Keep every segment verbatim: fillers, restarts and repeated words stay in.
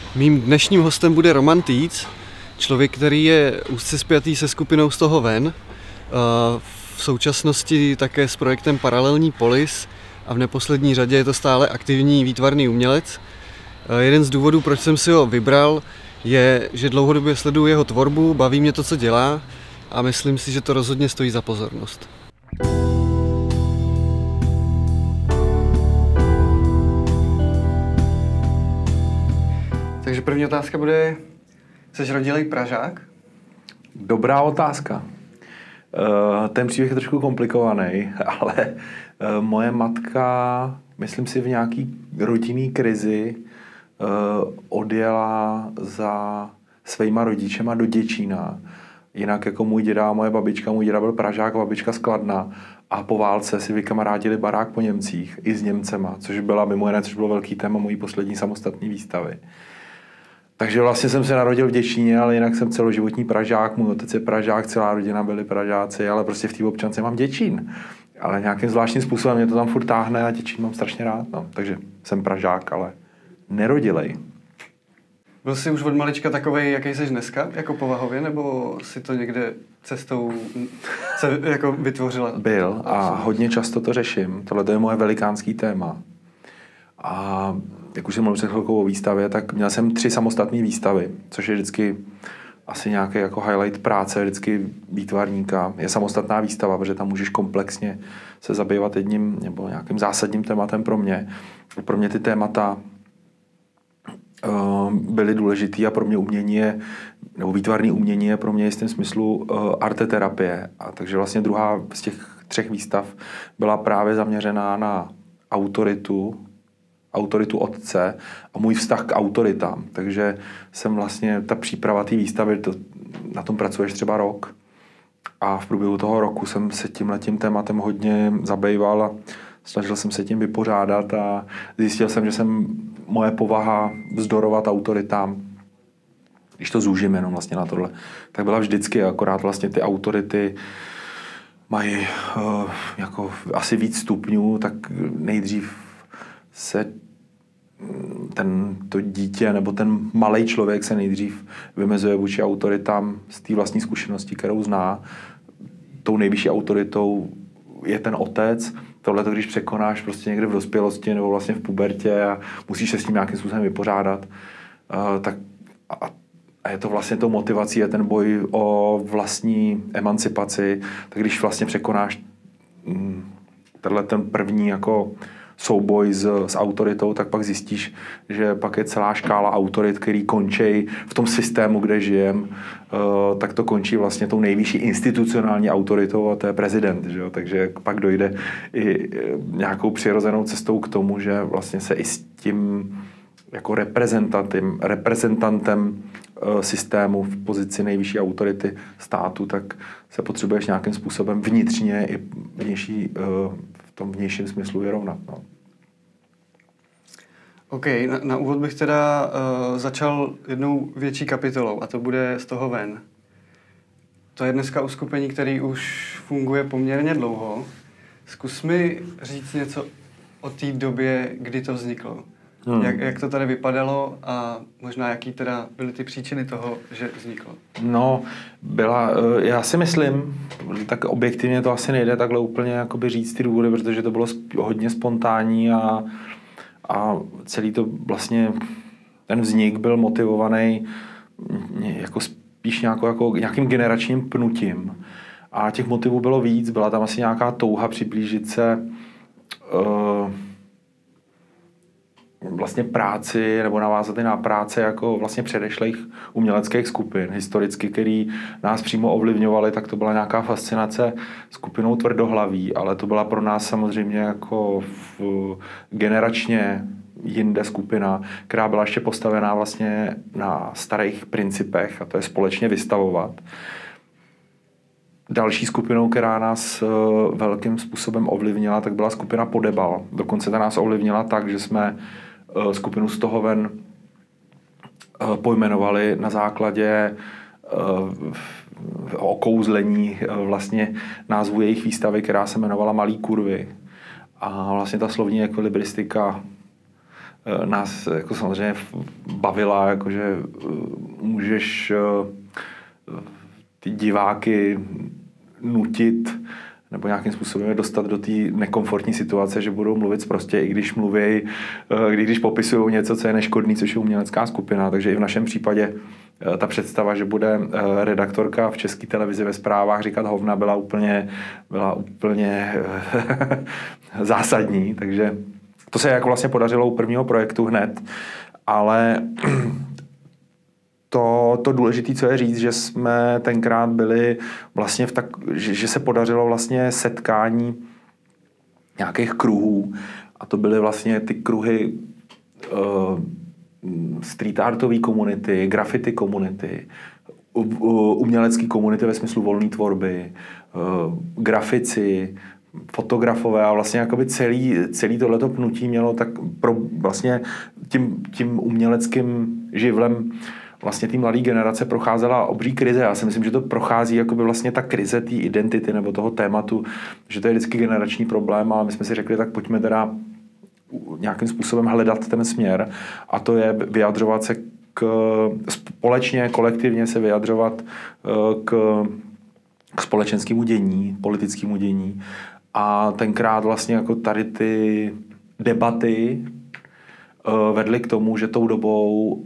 Mým dnešním hostem bude Roman Týc, člověk, který je úzce spjatý se skupinou Z toho ven, v současnosti také s projektem Paralelní polis a v neposlední řadě je to stále aktivní výtvarný umělec. Jeden z důvodů, proč jsem si ho vybral, je, že dlouhodobě sleduju jeho tvorbu, baví mě to, co dělá a myslím si, že to rozhodně stojí za pozornost. Takže první otázka bude, jsi rodilej Pražák? Dobrá otázka. Ten příběh je trošku komplikovaný, ale moje matka, myslím si, v nějaký rodinný krizi odjela za svýma rodičema do Děčína. Jinak jako můj děda a moje babička, můj děda byl Pražák, babička z Kladna a po válce si vykamarádili barák po Němcích i s Němcema, což byla mimo jiné, což bylo velký téma mojí poslední samostatné výstavy. Takže vlastně jsem se narodil v Děčíně, ale jinak jsem celoživotní Pražák, můj otec je Pražák, celá rodina byli Pražáci, ale prostě v té občance mám Děčín. Ale nějakým zvláštním způsobem mě to tam furt táhne a Děčín mám strašně rád. No. Takže jsem Pražák, ale nerodilej. Byl jsi už od malička takovej, jaký jsi dneska, jako povahově, nebo si to někde cestou se jako vytvořila? Byl a hodně často to řeším. Tohle je moje velikánský téma. A jak už jsem mluvil před chvilkou o výstavě, tak měl jsem tři samostatné výstavy, což je vždycky asi nějaký jako highlight práce, vždycky výtvarníka. Je samostatná výstava, protože tam můžeš komplexně se zabývat jedním nebo nějakým zásadním tématem pro mě. Pro mě ty témata uh, byly důležitý a pro mě umění je, nebo výtvarný umění je pro mě jistým smyslu uh, arteterapie. A takže vlastně druhá z těch třech výstav byla právě zaměřená na autoritu, autoritu otce a můj vztah k autoritám. Takže jsem vlastně, ta příprava té výstavy, to, na tom pracuješ třeba rok. A v průběhu toho roku jsem se tímhletím tématem hodně zabýval a snažil jsem se tím vypořádat a zjistil jsem, že jsem moje povaha vzdorovat autoritám, když to zúžím jenom vlastně na tohle, tak byla vždycky, akorát vlastně ty autority mají uh, jako asi víc stupňů, tak nejdřív se ten, to dítě nebo ten malej člověk se nejdřív vymezuje vůči autoritám z té vlastní zkušenosti, kterou zná. Tou nejvyšší autoritou je ten otec. Tohle to, když překonáš prostě někde v dospělosti nebo vlastně v pubertě a musíš se s tím nějakým způsobem vypořádat, uh, tak a, a je to vlastně tou motivací, je ten boj o vlastní emancipaci, tak když vlastně překonáš um, tenhle ten první jako souboj s, s autoritou, tak pak zjistíš, že pak je celá škála autorit, který končí v tom systému, kde žijem, uh, tak to končí vlastně tou nejvyšší institucionální autoritou a to je prezident. Že jo? Takže pak dojde i nějakou přirozenou cestou k tomu, že vlastně se i s tím jako reprezentantem, reprezentantem uh, systému v pozici nejvyšší autority státu, tak se potřebuješ nějakým způsobem vnitřně i vnější uh, v tom vnějším smyslu vyrovnat. No. OK, na, na úvod bych teda uh, začal jednou větší kapitolou a to bude Z toho ven. To je dneska uskupení, který už funguje poměrně dlouho. Zkus mi říct něco o té době, kdy to vzniklo. Hmm. Jak, jak to tady vypadalo a možná jaký teda byly ty příčiny toho, že vzniklo? No, byla, já si myslím, tak objektivně to asi nejde takhle úplně jakoby říct ty důvody, protože to bylo hodně spontánní a, a celý to vlastně, ten vznik byl motivovaný jako spíš nějakou, jako nějakým generačním pnutím. A těch motivů bylo víc, byla tam asi nějaká touha přiblížit se uh, vlastně práci nebo navázat i na práce jako vlastně předešlých uměleckých skupin historicky, který nás přímo ovlivňovaly, tak to byla nějaká fascinace skupinou Tvrdohlaví, ale to byla pro nás samozřejmě jako v, generačně jinde skupina, která byla ještě postavená vlastně na starých principech a to je společně vystavovat. Další skupinou, která nás velkým způsobem ovlivnila, tak byla skupina Podebal. Dokonce ta nás ovlivnila tak, že jsme skupinu Z toho ven pojmenovali na základě okouzlení vlastně názvu jejich výstavy, která se jmenovala Malý kurvy. A vlastně ta slovní ekvilibristika nás jako samozřejmě bavila, jakože můžeš ty diváky nutit nebo nějakým způsobem je dostat do té nekomfortní situace, že budou mluvit prostě, i když mluví, když popisují něco, co je neškodný, což je umělecká skupina. Takže i v našem případě ta představa, že bude redaktorka v České televizi ve zprávách říkat hovna, byla úplně, byla úplně zásadní. Takže to se jako vlastně podařilo u prvního projektu hned, ale To, to důležité, co je říct, že jsme tenkrát byli vlastně v tak, že, že se podařilo vlastně setkání nějakých kruhů a to byly vlastně ty kruhy uh, street artové komunity, graffiti komunity, umělecké komunity ve smyslu volné tvorby, uh, grafici, fotografové a vlastně jakoby celý, celý tohleto pnutí mělo tak pro vlastně tím, tím uměleckým živlem vlastně té mladé generace procházela obří krize. Já si myslím, že to prochází jakoby vlastně ta krize té identity nebo toho tématu, že to je vždycky generační problém, ale my jsme si řekli, tak pojďme teda nějakým způsobem hledat ten směr a to je vyjadřovat se k, společně, kolektivně se vyjadřovat k, k společenskému dění, politickému dění a tenkrát vlastně jako tady ty debaty vedly k tomu, že tou dobou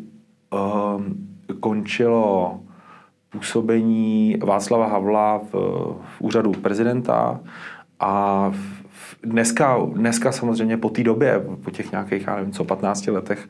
končilo působení Václava Havla v, v úřadu prezidenta a v, dneska, dneska samozřejmě po té době, po těch nějakých, já nevím co, patnácti letech,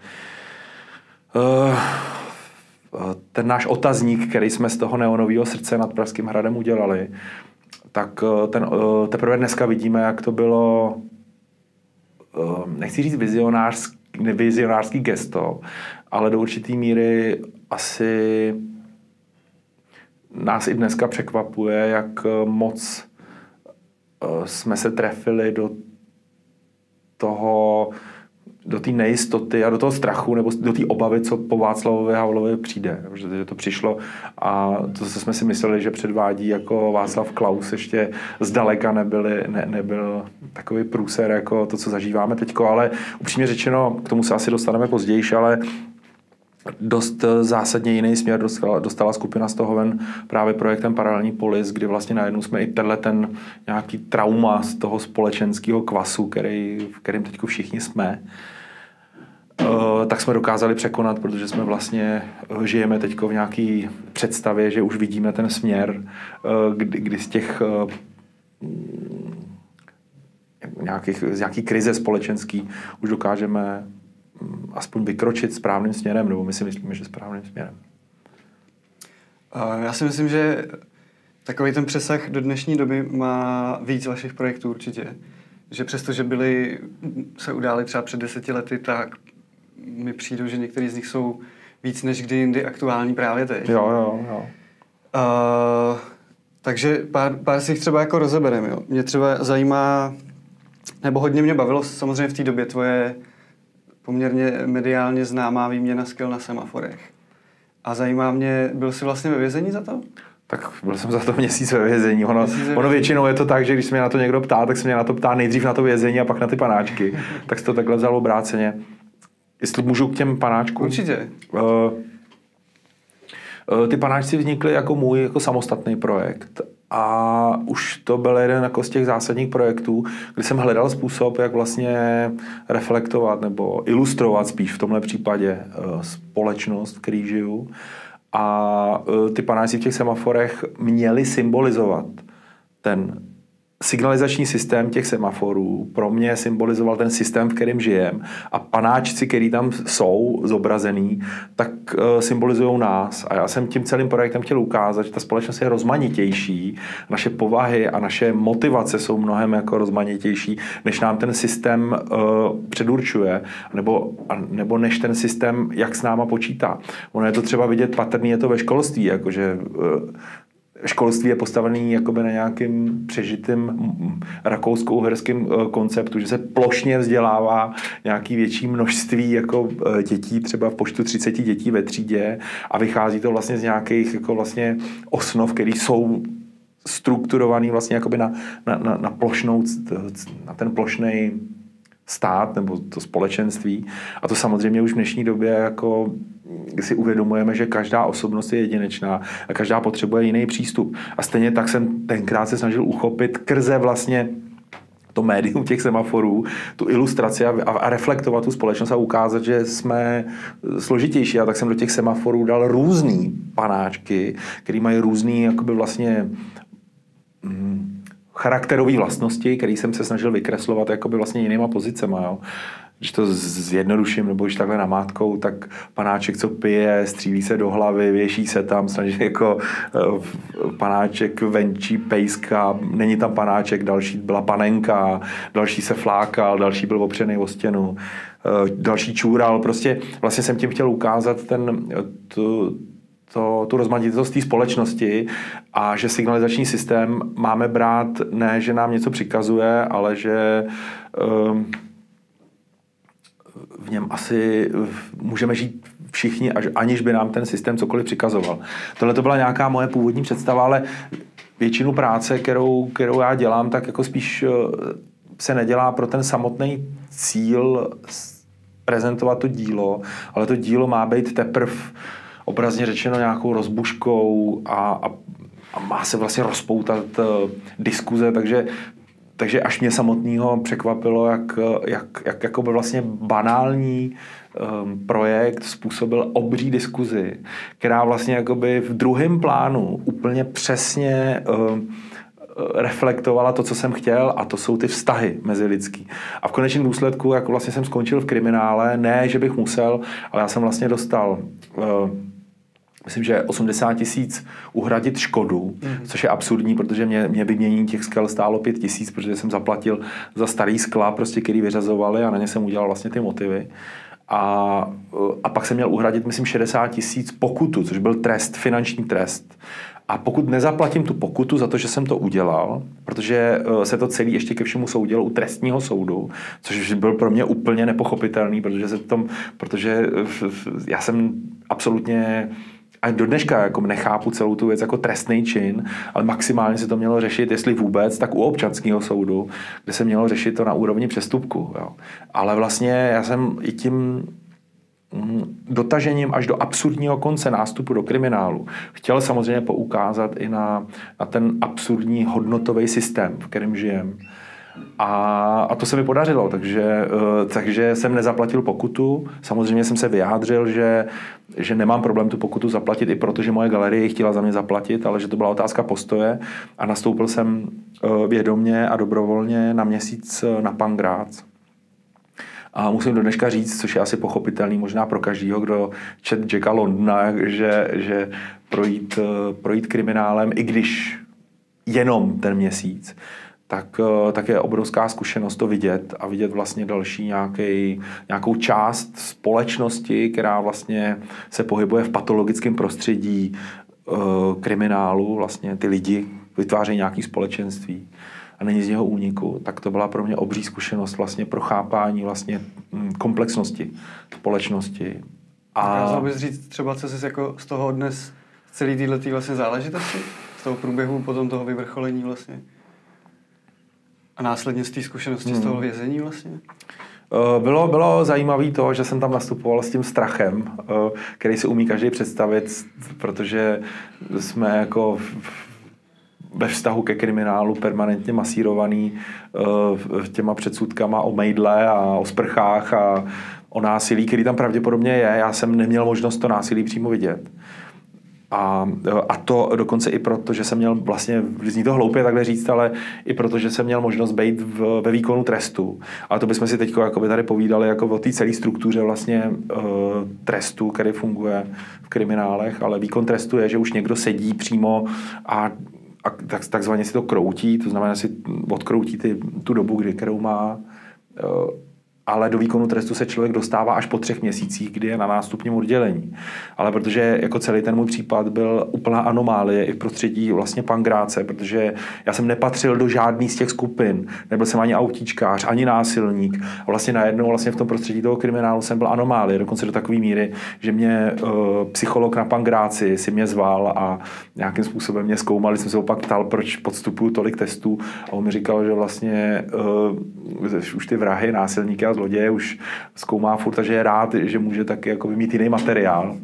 ten náš otazník, který jsme z toho neonového srdce nad Pražským hradem udělali, tak ten, teprve dneska vidíme, jak to bylo, nechci říct vizionářský, vizionářský gesto, ale do určitý míry asi nás i dneska překvapuje, jak moc jsme se trefili do toho, do té nejistoty a do toho strachu nebo do té obavy, co po Václavovi Havlovi přijde. Že to přišlo a to, co jsme si mysleli, že předvádí jako Václav Klaus, ještě zdaleka nebyli, ne, nebyl takový průser jako to, co zažíváme teďko, ale upřímně řečeno, k tomu se asi dostaneme později, ale dost zásadně jiný směr dostala, dostala skupina z toho ven právě projektem Paralelní polis, kdy vlastně najednou jsme i tenhle ten nějaký trauma z toho společenského kvasu, který, v kterém teď všichni jsme, uh, tak jsme dokázali překonat, protože jsme vlastně žijeme teď v nějaký představě, že už vidíme ten směr, uh, kdy, kdy z těch uh, nějakých, z nějaký krize společenský už dokážeme aspoň vykročit správným směrem, nebo my si myslíme, že správným směrem. Já si myslím, že takový ten přesah do dnešní doby má víc vašich projektů určitě. Že přesto, že byly, se udály třeba před deseti lety, tak mi přijde, že některý z nich jsou víc než kdy jindy aktuální právě teď. Jo, jo, jo. Uh, takže pár, pár si jich třeba jako rozebereme. Jo. Mě třeba zajímá, nebo hodně mě bavilo samozřejmě v té době tvoje poměrně mediálně známá výměna skill na semaforech. A zajímá mě, byl jsi vlastně ve vězení za to? Tak byl jsem za to měsíc ve vězení. Ono, ono většinou je to tak, že když se mě na to někdo ptá, tak se mě na to ptá nejdřív na to vězení a pak na ty panáčky. Tak se to takhle vzalo obráceně. Jestli můžu k těm panáčkům? Určitě. Uh, uh, ty panáčci vznikly jako můj jako samostatný projekt. A už to byl jeden jako z těch zásadních projektů, kdy jsem hledal způsob, jak vlastně reflektovat nebo ilustrovat spíš v tomhle případě společnost, v které žiju. A ty panáčci v těch semaforech měli symbolizovat ten signalizační systém těch semaforů. Pro mě symbolizoval ten systém, v kterém žijem. A panáčci, který tam jsou zobrazený, tak uh, symbolizují nás. A já jsem tím celým projektem chtěl ukázat, že ta společnost je rozmanitější, naše povahy a naše motivace jsou mnohem jako rozmanitější, než nám ten systém uh, předurčuje, nebo, a, nebo než ten systém, jak s náma počítá. Ono je to třeba vidět patrný, je to ve školství, jakože uh, školství je postavený jakoby na nějakým přežitým rakousko-uherským konceptu, že se plošně vzdělává nějaký větší množství jako dětí, třeba v počtu třiceti dětí ve třídě a vychází to vlastně z nějakých jako vlastně osnov, které jsou strukturovaný vlastně jakoby na, na, na, na plošnou, na ten plošnej stát nebo to společenství. A to samozřejmě už v dnešní době jako si uvědomujeme, že každá osobnost je jedinečná a každá potřebuje jiný přístup. A stejně tak jsem tenkrát se snažil uchopit krze vlastně to médium těch semaforů, tu ilustraci a, a reflektovat tu společnost a ukázat, že jsme složitější. A tak jsem do těch semaforů dal různý panáčky, který mají různý jakoby vlastně hm, charakterové vlastnosti, který jsem se snažil vykreslovat jakoby vlastně jinýma pozicema. Jo. Když to zjednoduším, nebo už takhle namátkou, tak panáček, co pije, střílí se do hlavy, věší se tam, snaží jako panáček venčí pejska, není tam panáček, další byla panenka, další se flákal, další byl opřený o stěnu, další čůral. Prostě vlastně jsem tím chtěl ukázat ten, tu, to, tu rozmanitost té společnosti a že signalizační systém máme brát ne, že nám něco přikazuje, ale že um, v něm asi můžeme žít všichni, aniž by nám ten systém cokoliv přikazoval. Tohle to byla nějaká moje původní představa, ale většinu práce, kterou, kterou já dělám, tak jako spíš se nedělá pro ten samotný cíl prezentovat to dílo, ale to dílo má být teprve obrazně řečeno nějakou rozbuškou a, a, a má se vlastně rozpoutat uh, diskuze, takže Takže až mě samotného překvapilo, jak, jak, jak jakoby vlastně banální um, projekt způsobil obří diskuzi, která vlastně jakoby v druhém plánu úplně přesně um, reflektovala to, co jsem chtěl, a to jsou ty vztahy mezilidský. A v konečném důsledku, jak vlastně jsem skončil v kriminále, ne, že bych musel, ale já jsem vlastně dostal uh, myslím, že osmdesát tisíc uhradit škodu, mm. což je absurdní, protože mě, mě vyměnění těch skel stálo pět tisíc, protože jsem zaplatil za starý skla, prostě, který vyřazovali a na ně jsem udělal vlastně ty motivy. A, a pak jsem měl uhradit, myslím, šedesát tisíc pokutu, což byl trest, finanční trest. A pokud nezaplatím tu pokutu za to, že jsem to udělal, protože se to celý ještě ke všemu soudilo u trestního soudu, což byl pro mě úplně nepochopitelný, protože, se tom, protože já jsem absolutně a do dneška jako nechápu celou tu věc jako trestný čin, ale maximálně se to mělo řešit, jestli vůbec, tak u občanského soudu, kde se mělo řešit to na úrovni přestupku. Jo. Ale vlastně já jsem i tím dotažením až do absurdního konce nástupu do kriminálu chtěl samozřejmě poukázat i na, na ten absurdní hodnotový systém, v kterém žijem. A, a to se mi podařilo, takže, takže jsem nezaplatil pokutu. Samozřejmě jsem se vyjádřil, že, že nemám problém tu pokutu zaplatit, i protože moje galerie chtěla za mě zaplatit, ale že to byla otázka postoje. A nastoupil jsem vědomě a dobrovolně na měsíc na Pangrác. A musím do dneška říct, což je asi pochopitelný možná pro každýho, kdo čet Jacka Londona, že, že projít, projít kriminálem, i když jenom ten měsíc, tak, tak je obrovská zkušenost to vidět a vidět vlastně další nějaký, nějakou část společnosti, která vlastně se pohybuje v patologickém prostředí uh, kriminálu, vlastně ty lidi vytvářejí nějaké společenství a není z něho úniku, tak to byla pro mě obří zkušenost vlastně pro chápání vlastně komplexnosti společnosti. A dokázal bys říct třeba, co jsi jako z toho odnes celý této vlastně záležitosti? Z toho průběhu, potom toho vyvrcholení vlastně? A následně z té zkušenosti hmm. z toho vězení vlastně? Bylo, bylo zajímavé to, že jsem tam nastupoval s tím strachem, který si umí každý představit, protože jsme jako ve vztahu ke kriminálu permanentně masírovaný těma předsudkama o mejdle a o sprchách a o násilí, který tam pravděpodobně je. Já jsem neměl možnost to násilí přímo vidět. A, a to dokonce i proto, že jsem měl vlastně, zní to hloupě takhle říct, ale i proto, že jsem měl možnost být v, ve výkonu trestu. Ale to bychom si teď tady povídali jako o té celé struktuře vlastně uh, trestu, který funguje v kriminálech, ale výkon trestu je, že už někdo sedí přímo a, a tak, takzvaně si to kroutí, to znamená, si odkroutí ty, tu dobu, kdy, kterou má. Uh, ale do výkonu trestu se člověk dostává až po třech měsících, kdy je na nástupním oddělení. Ale protože jako celý ten můj případ byl úplná anomálie i v prostředí vlastně pangráce, protože já jsem nepatřil do žádný z těch skupin, nebyl jsem ani autíčkář, ani násilník. A vlastně najednou vlastně v tom prostředí toho kriminálu jsem byl anomálie, dokonce do takové míry, že mě uh, psycholog na pangráci si mě zval a nějakým způsobem mě zkoumal, jsem se opak ptal, proč podstupuju tolik testů a on mi říkal, že vlastně uh, už ty vrahy, násilníky a zloděje už zkoumá furt a že je rád, že může taky jako mít jiný materiál.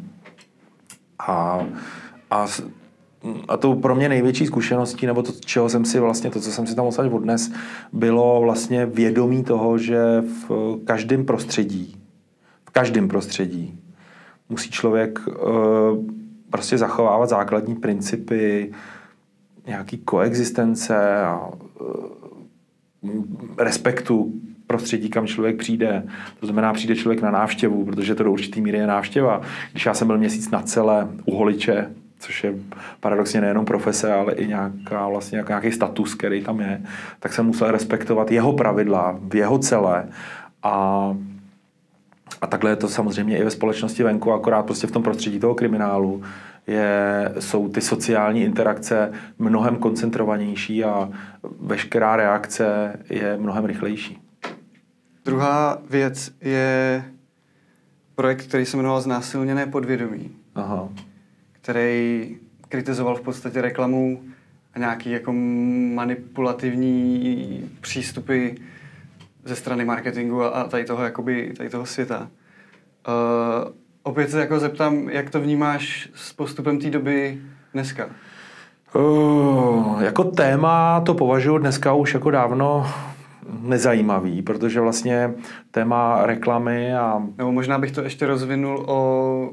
A, a, a to pro mě největší zkušeností, nebo to, čeho jsem si vlastně, to, co jsem si tam odsaď odnes, bylo vlastně vědomí toho, že v každém prostředí, v každém prostředí musí člověk uh, prostě zachovávat základní principy nějaký koexistence a uh, respektu prostředí, kam člověk přijde. To znamená, přijde člověk na návštěvu, protože to do určitý míry je návštěva. Když já jsem byl měsíc na Cele u Holiče, což je paradoxně nejenom profese, ale i nějaká, vlastně nějaký status, který tam je, tak jsem musel respektovat jeho pravidla v jeho Cele. A, a takhle je to samozřejmě i ve společnosti venku, akorát prostě v tom prostředí toho kriminálu je, jsou ty sociální interakce mnohem koncentrovanější a veškerá reakce je mnohem rychlejší. Druhá věc je projekt, který se jmenoval Znásilněné podvědomí, Aha. který kritizoval v podstatě reklamu a nějaký jako manipulativní přístupy ze strany marketingu a tady toho, jakoby, tady toho světa. Uh, opět se jako zeptám, jak to vnímáš s postupem té doby dneska? Uh, jako téma to považuji dneska už jako dávno nezajímavý, protože vlastně téma reklamy a... Nebo možná bych to ještě rozvinul o,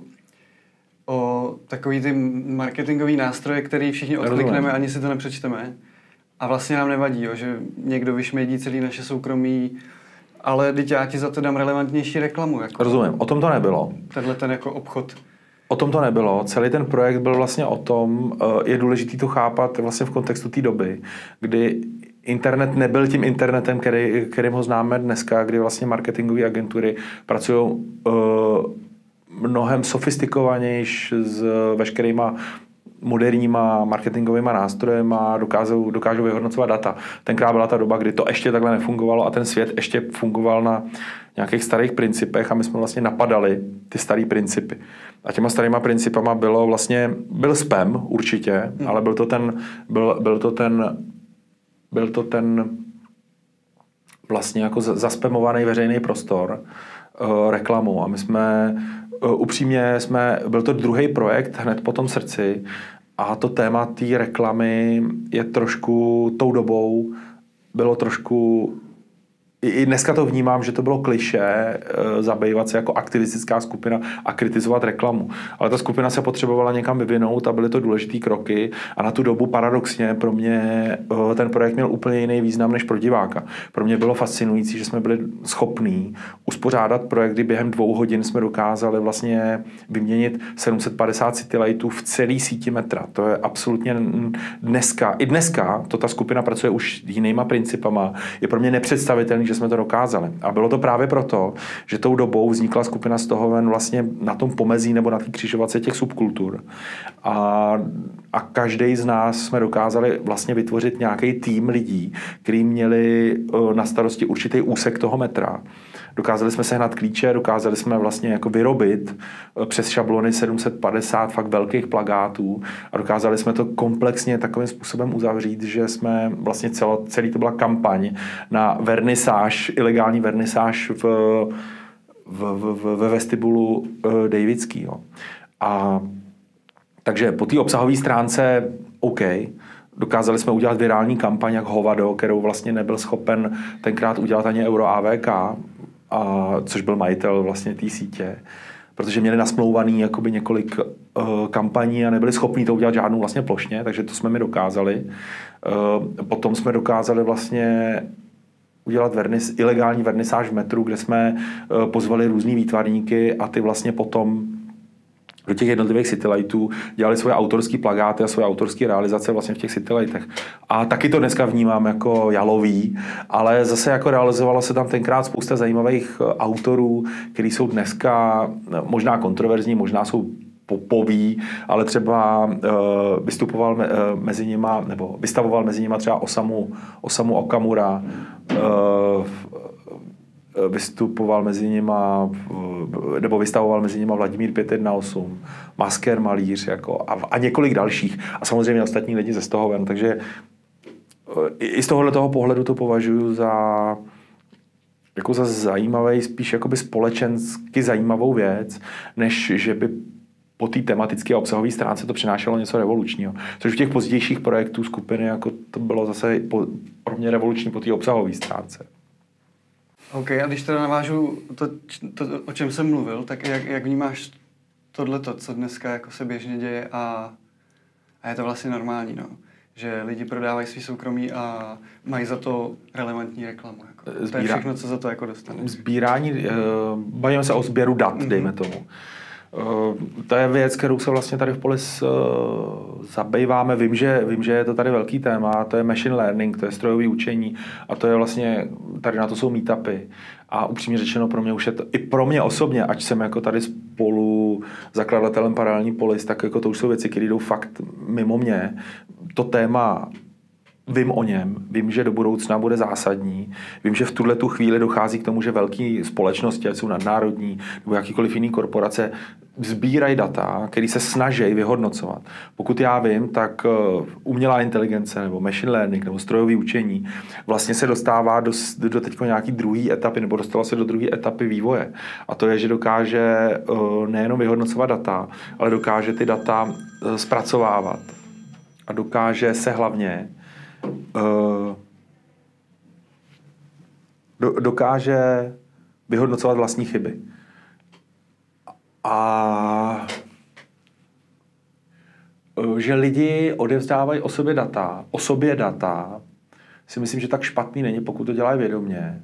o takový ty marketingový nástroje, který všichni odklikneme, ani si to nepřečteme. A vlastně nám nevadí, jo, že někdo vyšmědí celý naše soukromí, ale teď já ti za to dám relevantnější reklamu. Jako Rozumím, o tom to nebylo. Tenhle ten jako obchod. O tom to nebylo. Celý ten projekt byl vlastně o tom, je důležité to chápat vlastně v kontextu té doby, kdy internet nebyl tím internetem, který, kterým ho známe dneska, kdy vlastně marketingové agentury pracují uh, mnohem sofistikovanější s veškerýma moderníma marketingovými nástroji a dokážou, dokážou vyhodnocovat data. Tenkrát byla ta doba, kdy to ještě takhle nefungovalo a ten svět ještě fungoval na nějakých starých principech a my jsme vlastně napadali ty staré principy. A těma starýma principama bylo vlastně, byl spam určitě, hmm. ale byl to ten, byl, byl to ten byl to ten vlastně jako zaspamovaný veřejný prostor uh, reklamou a my jsme uh, upřímně jsme, byl to druhý projekt hned po tom Srdci a to téma té reklamy je trošku tou dobou bylo trošku I dneska to vnímám, že to bylo klišé e, zabývat se jako aktivistická skupina a kritizovat reklamu. Ale ta skupina se potřebovala někam vyvinout a byly to důležitý kroky a na tu dobu paradoxně pro mě e, ten projekt měl úplně jiný význam než pro diváka. Pro mě bylo fascinující, že jsme byli schopní uspořádat projekt, kdy během dvou hodin jsme dokázali vlastně vyměnit sedm set padesát citylightů v celé síti metra. To je absolutně dneska, i dneska to ta skupina pracuje už jinýma principama. Je pro mě nepředstavitelný, že jsme to dokázali. A bylo to právě proto, že tou dobou vznikla skupina z toho ven vlastně na tom pomezí nebo na té křižovatce těch subkultur. A, a každý z nás jsme dokázali vlastně vytvořit nějaký tým lidí, kteří měli na starosti určitý úsek toho metra. Dokázali jsme sehnat klíče, dokázali jsme vlastně jako vyrobit přes šablony sedm set padesát fakt velkých plakátů a dokázali jsme to komplexně takovým způsobem uzavřít, že jsme vlastně celo, celý to byla kampaň na vernisáž, ilegální vernisáž v, v, v, ve vestibulu uh, Davidskýho. A takže po té obsahové stránce OK, dokázali jsme udělat virální kampaň jak hovado, kterou vlastně nebyl schopen tenkrát udělat ani Euro A V K, a, což byl majitel vlastně té sítě, protože měli nasmlouvaný jakoby několik uh, kampaní a nebyli schopní to udělat žádnou vlastně plošně, takže to jsme mi dokázali. Uh, potom jsme dokázali vlastně udělat vernis, ilegální vernisáž v metru, kde jsme uh, pozvali různý výtvarníky a ty vlastně potom do těch jednotlivých citylightů, dělali svoje autorské plakáty a svoje autorské realizace vlastně v těch citylightech. A taky to dneska vnímám jako jalový, ale zase jako realizovalo se tam tenkrát spousta zajímavých autorů, kteří jsou dneska možná kontroverzní, možná jsou popoví, ale třeba uh, vystupoval me, uh, mezi nima, nebo vystavoval mezi nima třeba Osamu, Osamu Okamura, uh, vystupoval mezi nima, nebo vystavoval mezi nima Vladimír pět jedna osm, Masker malíř, jako, a, a několik dalších. A samozřejmě ostatní lidi ze Stohoven. Takže i z tohoto pohledu to považuji za, jako za zajímavý, spíš jakoby společensky zajímavou věc, než že by po té tematické a obsahové stránce to přinášelo něco revolučního. Což v těch pozdějších projektů skupiny jako to bylo zase po, pro mě revoluční po té obsahové stránce. OK, a když teda navážu to, to, o čem jsem mluvil, tak jak, jak vnímáš tohleto, co dneska jako se běžně děje a, a je to vlastně normální, no? Že lidi prodávají svý soukromí a mají za to relevantní reklamu. Jako. Zbírá... To je všechno, co za to jako dostane. Sbírání, uh, bavíme se o sběru dat, mm-hmm. dejme tomu. Uh, to je věc, kterou se vlastně tady v Polis uh, zabýváme. Vím že, vím, že je to tady velký téma, to je machine learning, to je strojové učení a to je vlastně, tady na to jsou meetupy. A upřímně řečeno pro mě už je to, i pro mě osobně, ať jsem jako tady spolu zakladatelem Paralelní Polis, tak jako to už jsou věci, které jdou fakt mimo mě. To téma vím o něm, vím, že do budoucna bude zásadní, vím, že v tuhle tu chvíli dochází k tomu, že velké společnosti, ať jsou nadnárodní nebo jakýkoliv jiný korporace, sbírají data, které se snaží vyhodnocovat. Pokud já vím, tak umělá inteligence nebo machine learning nebo strojové učení vlastně se dostává do, do teďko nějaký druhé etapy nebo dostala se do druhé etapy vývoje. A to je, že dokáže nejenom vyhodnocovat data, ale dokáže ty data zpracovávat. A dokáže se hlavně dokáže vyhodnocovat vlastní chyby. A že lidi odevzdávají o sobě data, o sobě data, si myslím, že tak špatný není, pokud to dělají vědomě.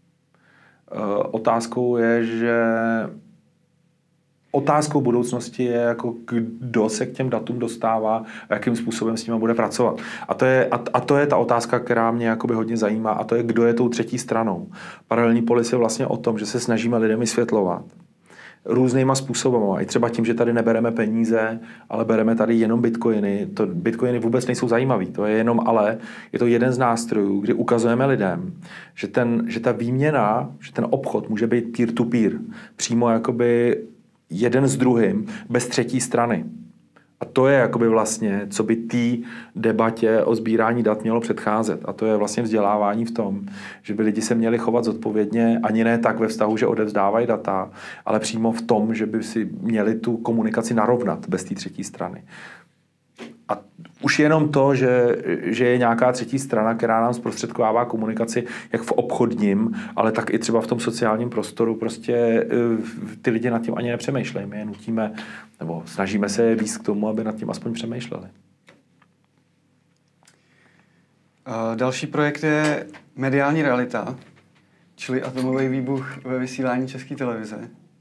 Otázkou je, že Otázkou budoucnosti je, jako kdo se k těm datům dostává a jakým způsobem s nimi bude pracovat. A to je, a, a to je ta otázka, která mě jakoby hodně zajímá, a to je, kdo je tou třetí stranou. Paralelní Polis je vlastně o tom, že se snažíme lidem vysvětlovat různýma způsoby. I třeba tím, že tady nebereme peníze, ale bereme tady jenom bitcoiny. To bitcoiny vůbec nejsou zajímavý. To je jenom ale, je to jeden z nástrojů, kdy ukazujeme lidem, že, ten, že ta výměna, že ten obchod může být peer-to-peer. Přímo jakoby jeden s druhým, bez třetí strany. A to je jakoby vlastně, co by té debatě o sbírání dat mělo předcházet. A to je vlastně vzdělávání v tom, že by lidi se měli chovat zodpovědně, ani ne tak ve vztahu, že odevzdávají data, ale přímo v tom, že by si měli tu komunikaci narovnat bez té třetí strany. A už jenom to, že, že je nějaká třetí strana, která nám zprostředkovává komunikaci jak v obchodním, ale tak i třeba v tom sociálním prostoru, prostě ty lidi nad tím ani nepřemýšlejí. My je nutíme, nebo snažíme se je víc k tomu, aby nad tím aspoň přemýšleli. Další projekt je mediální realita, čili atomový výbuch ve vysílání České televize.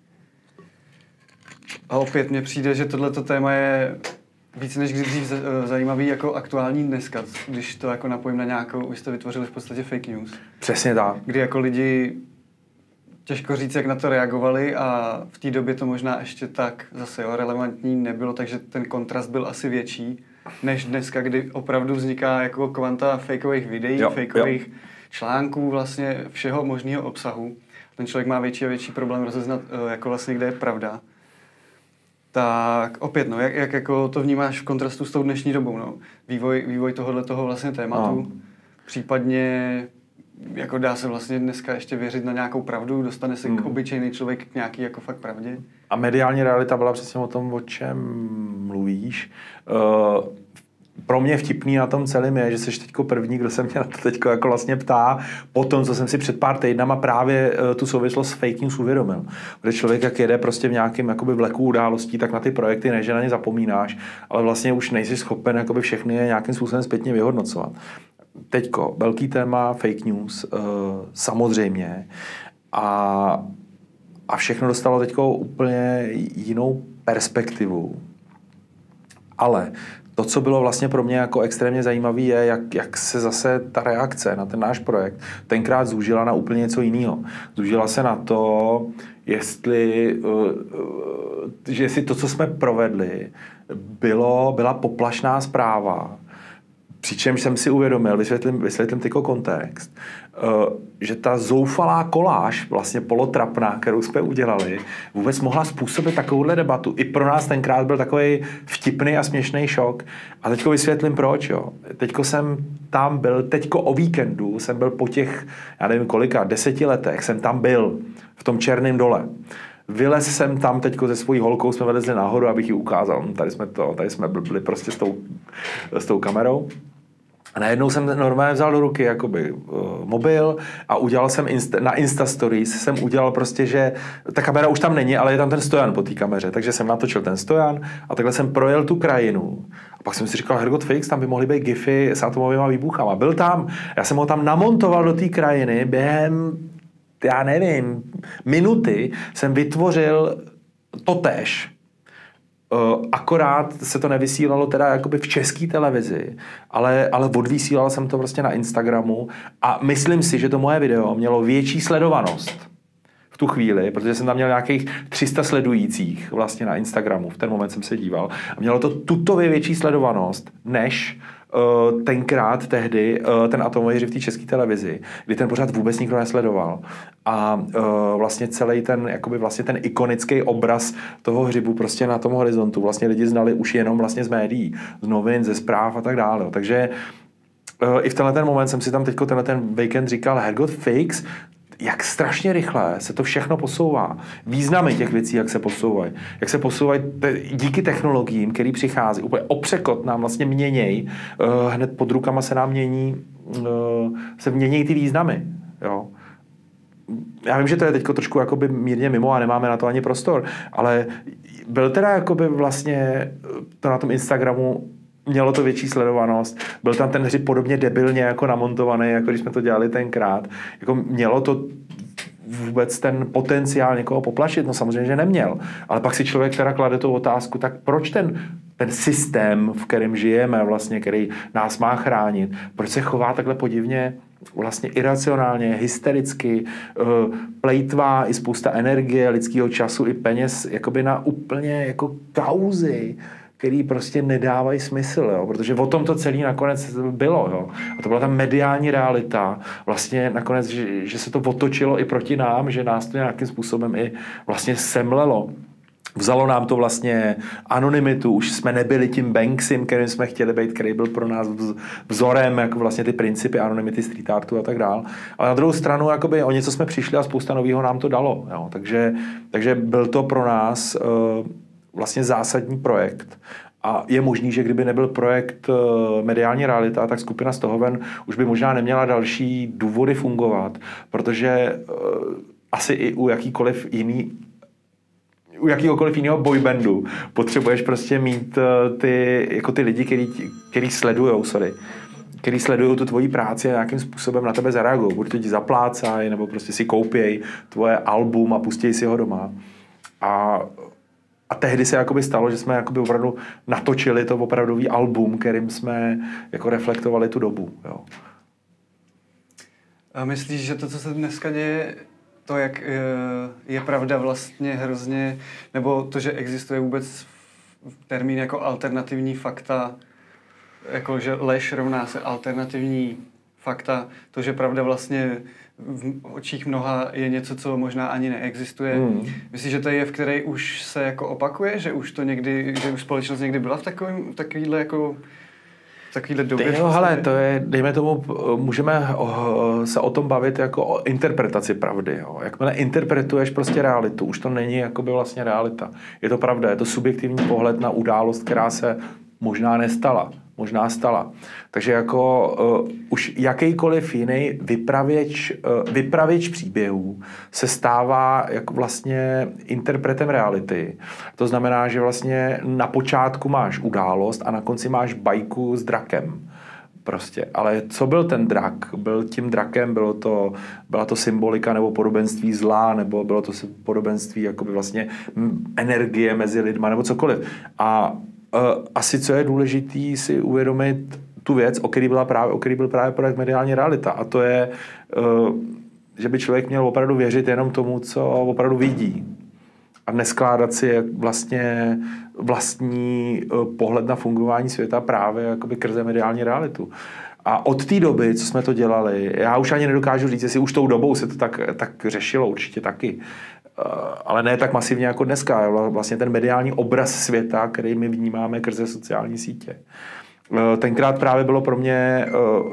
A opět mně přijde, že tohleto téma je víc než kdy dřív zajímavý jako aktuální dneska, když to jako napojím na nějakou, už jste vytvořili v podstatě fake news. Přesně tak. Kdy jako lidi, těžko říct, jak na to reagovali a v té době to možná ještě tak zase jo, relevantní nebylo, takže ten kontrast byl asi větší, než dneska, kdy opravdu vzniká jako kvanta fakeových videí, jo, fakeových jo. článků, vlastně všeho možného obsahu. Ten člověk má větší a větší problém rozeznat, jako vlastně, kde je pravda. Tak opět, no, jak, jak jako to vnímáš v kontrastu s tou dnešní dobou, no? Vývoj, vývoj tohohle toho vlastně tématu, no. Případně jako dá se vlastně dneska ještě věřit na nějakou pravdu, dostane se hmm. k obyčejný člověk k nějaký jako fakt pravdě. A mediální realita byla přesně o tom, o čem mluvíš. Uh, pro mě vtipný na tom celém je, že jsi teďko první, kdo se mě na to teďko jako vlastně ptá, po tom, co jsem si před pár týdnama právě uh, tu souvislost s fake news uvědomil. Protože člověk, jak jede prostě v nějakém jakoby vleku událostí, tak na ty projekty ne, že na ně zapomínáš, ale vlastně už nejsi schopen jakoby všechny je nějakým způsobem zpětně vyhodnocovat. Teďko, velký téma fake news, uh, samozřejmě. A a všechno dostalo teď úplně jinou perspektivu. Ale to, co bylo vlastně pro mě jako extrémně zajímavé, je, jak, jak se zase ta reakce na ten náš projekt tenkrát zúžila na úplně něco jiného. Zúžila se na to, jestli, že si to, co jsme provedli, bylo, byla poplašná zpráva, přičemž jsem si uvědomil, vysvětlím, vysvětlím tyko kontext, že ta zoufalá koláž, vlastně polotrapná, kterou jsme udělali, vůbec mohla způsobit takovouhle debatu. I pro nás tenkrát byl takový vtipný a směšný šok. A teďko vysvětlím proč. Jo. Teďko jsem tam byl, teďko o víkendu jsem byl po těch, já nevím kolika, deseti letech, jsem tam byl v tom Černém dole. Vylez jsem tam teďko se svojí holkou, jsme vylezli nahoru, abych ji ukázal. Tady jsme to, tady jsme byli prostě s tou, s tou kamerou. A najednou jsem normálně vzal do ruky jakoby uh, mobil a udělal jsem insta, na Insta Stories jsem udělal prostě, že ta kamera už tam není, ale je tam ten stojan po té kameře, takže jsem natočil ten stojan a takhle jsem projel tu krajinu. A pak jsem si říkal, hergot fix, tam by mohly být gify s atomovými výbuchama. Byl tam, já jsem ho tam namontoval do té krajiny, během, já nevím, minuty jsem vytvořil totéž. Uh, akorát se to nevysílalo teda jakoby v české televizi, ale, ale odvysílal jsem to prostě na Instagramu a myslím si, že to moje video mělo větší sledovanost v tu chvíli, protože jsem tam měl nějakých tři sta sledujících vlastně na Instagramu, v ten moment jsem se díval a mělo to tutově větší sledovanost, než uh, tenkrát, tehdy, uh, ten atomový hřib v té české televizi, kdy ten pořád vůbec nikdo nesledoval. A uh, vlastně celý ten, jakoby vlastně ten ikonický obraz toho hřibu prostě na tom horizontu vlastně lidi znali už jenom vlastně z médií, z novin, ze zpráv a tak dále. Takže uh, i v tenhle ten moment jsem si tam teďko tenhle ten víkend říkal, hergot fix, jak strašně rychle se to všechno posouvá. Významy těch věcí, jak se posouvají. Jak se posouvají te- díky technologiím, který přichází. Úplně opřekot nám vlastně měněj. Uh, hned pod rukama se nám mění, uh, se mění ty významy. Jo. Já vím, že to je teď trošku jakoby mírně mimo a nemáme na to ani prostor, ale byl teda jakoby vlastně to na tom Instagramu mělo to větší sledovanost, byl tam ten hřib podobně debilně jako namontovaný, jako když jsme to dělali tenkrát. Jako mělo to vůbec ten potenciál někoho poplašit? No samozřejmě, že neměl. Ale pak si člověk teda klade tu otázku, tak proč ten, ten systém, v kterém žijeme vlastně, který nás má chránit, proč se chová takhle podivně vlastně iracionálně, hystericky, plejtvá i spousta energie, lidského času i peněz jakoby na úplně jako kauzy, který prostě nedávají smysl, jo? Protože o tom to celý nakonec bylo. Jo? A to byla ta mediální realita. Vlastně nakonec, že, že se to otočilo i proti nám, že nás to nějakým způsobem i vlastně semlelo. Vzalo nám to vlastně anonymitu, už jsme nebyli tím Banksym, kterým jsme chtěli být, který byl pro nás vzorem, jako vlastně ty principy anonymity, street artu a tak dál. Ale na druhou stranu, jakoby o něco jsme přišli a spousta nového nám to dalo. Jo? Takže, takže byl to pro nás uh, vlastně zásadní projekt. A je možný, že kdyby nebyl projekt uh, Mediální realita, tak skupina Stohoven už by možná neměla další důvody fungovat, protože uh, asi i u jakýkoliv jiný u jakýhokoliv jiného boybandu potřebuješ prostě mít uh, ty, jako ty lidi, který, který sledujou, sorry, který sledují tu tvoji práci a nějakým způsobem na tebe zareagují. Buď to ti zaplácají, nebo prostě si koupějí tvoje album a pustějí si ho doma. A A tehdy se jakoby stalo, že jsme jakoby opravdu natočili to opravdový album, kterým jsme jako reflektovali tu dobu. Jo. A myslíš, že to, co se dneska děje, to, jak je pravda vlastně hrozně, nebo to, že existuje vůbec termín jako alternativní fakta, jako že lež rovná se alternativní fakta, to, že pravda vlastně v očích mnoha je něco, co možná ani neexistuje. Hmm. Myslíš, že to je jev, který už se jako opakuje, že už to někdy, že už společnost někdy byla v takovým, takovýhle jako takovýhle době? Jo, hele, to je, dejme tomu, můžeme o, se o tom bavit jako o interpretaci pravdy. Jo. Jakmile interpretuješ prostě realitu, už to není jakoby vlastně realita. Je to pravda, je to subjektivní pohled na událost, která se možná nestala, možná stala. Takže jako uh, už jakýkoliv jiný vypravěč, uh, vypravěč příběhů se stává jako vlastně interpretem reality. To znamená, že vlastně na počátku máš událost a na konci máš bajku s drakem. prostě. Ale co byl ten drak? Byl tím drakem, bylo to, byla to symbolika nebo podobenství zla, nebo bylo to podobenství jakoby vlastně energie mezi lidma, nebo cokoliv. A uh, asi co je důležitý si uvědomit tu věc, o který, byla právě, o který byl právě projekt Mediální realita. A to je, uh, že by člověk měl opravdu věřit jenom tomu, co opravdu vidí. A neskládat si vlastně vlastní pohled na fungování světa právě jakoby krze mediální realitu. A od té doby, co jsme to dělali, já už ani nedokážu říct, jestli už tou dobou se to tak, tak řešilo, určitě taky. Ale ne tak masivně jako dneska. Vlastně ten mediální obraz světa, který my vnímáme krze sociální sítě. Tenkrát právě bylo pro mě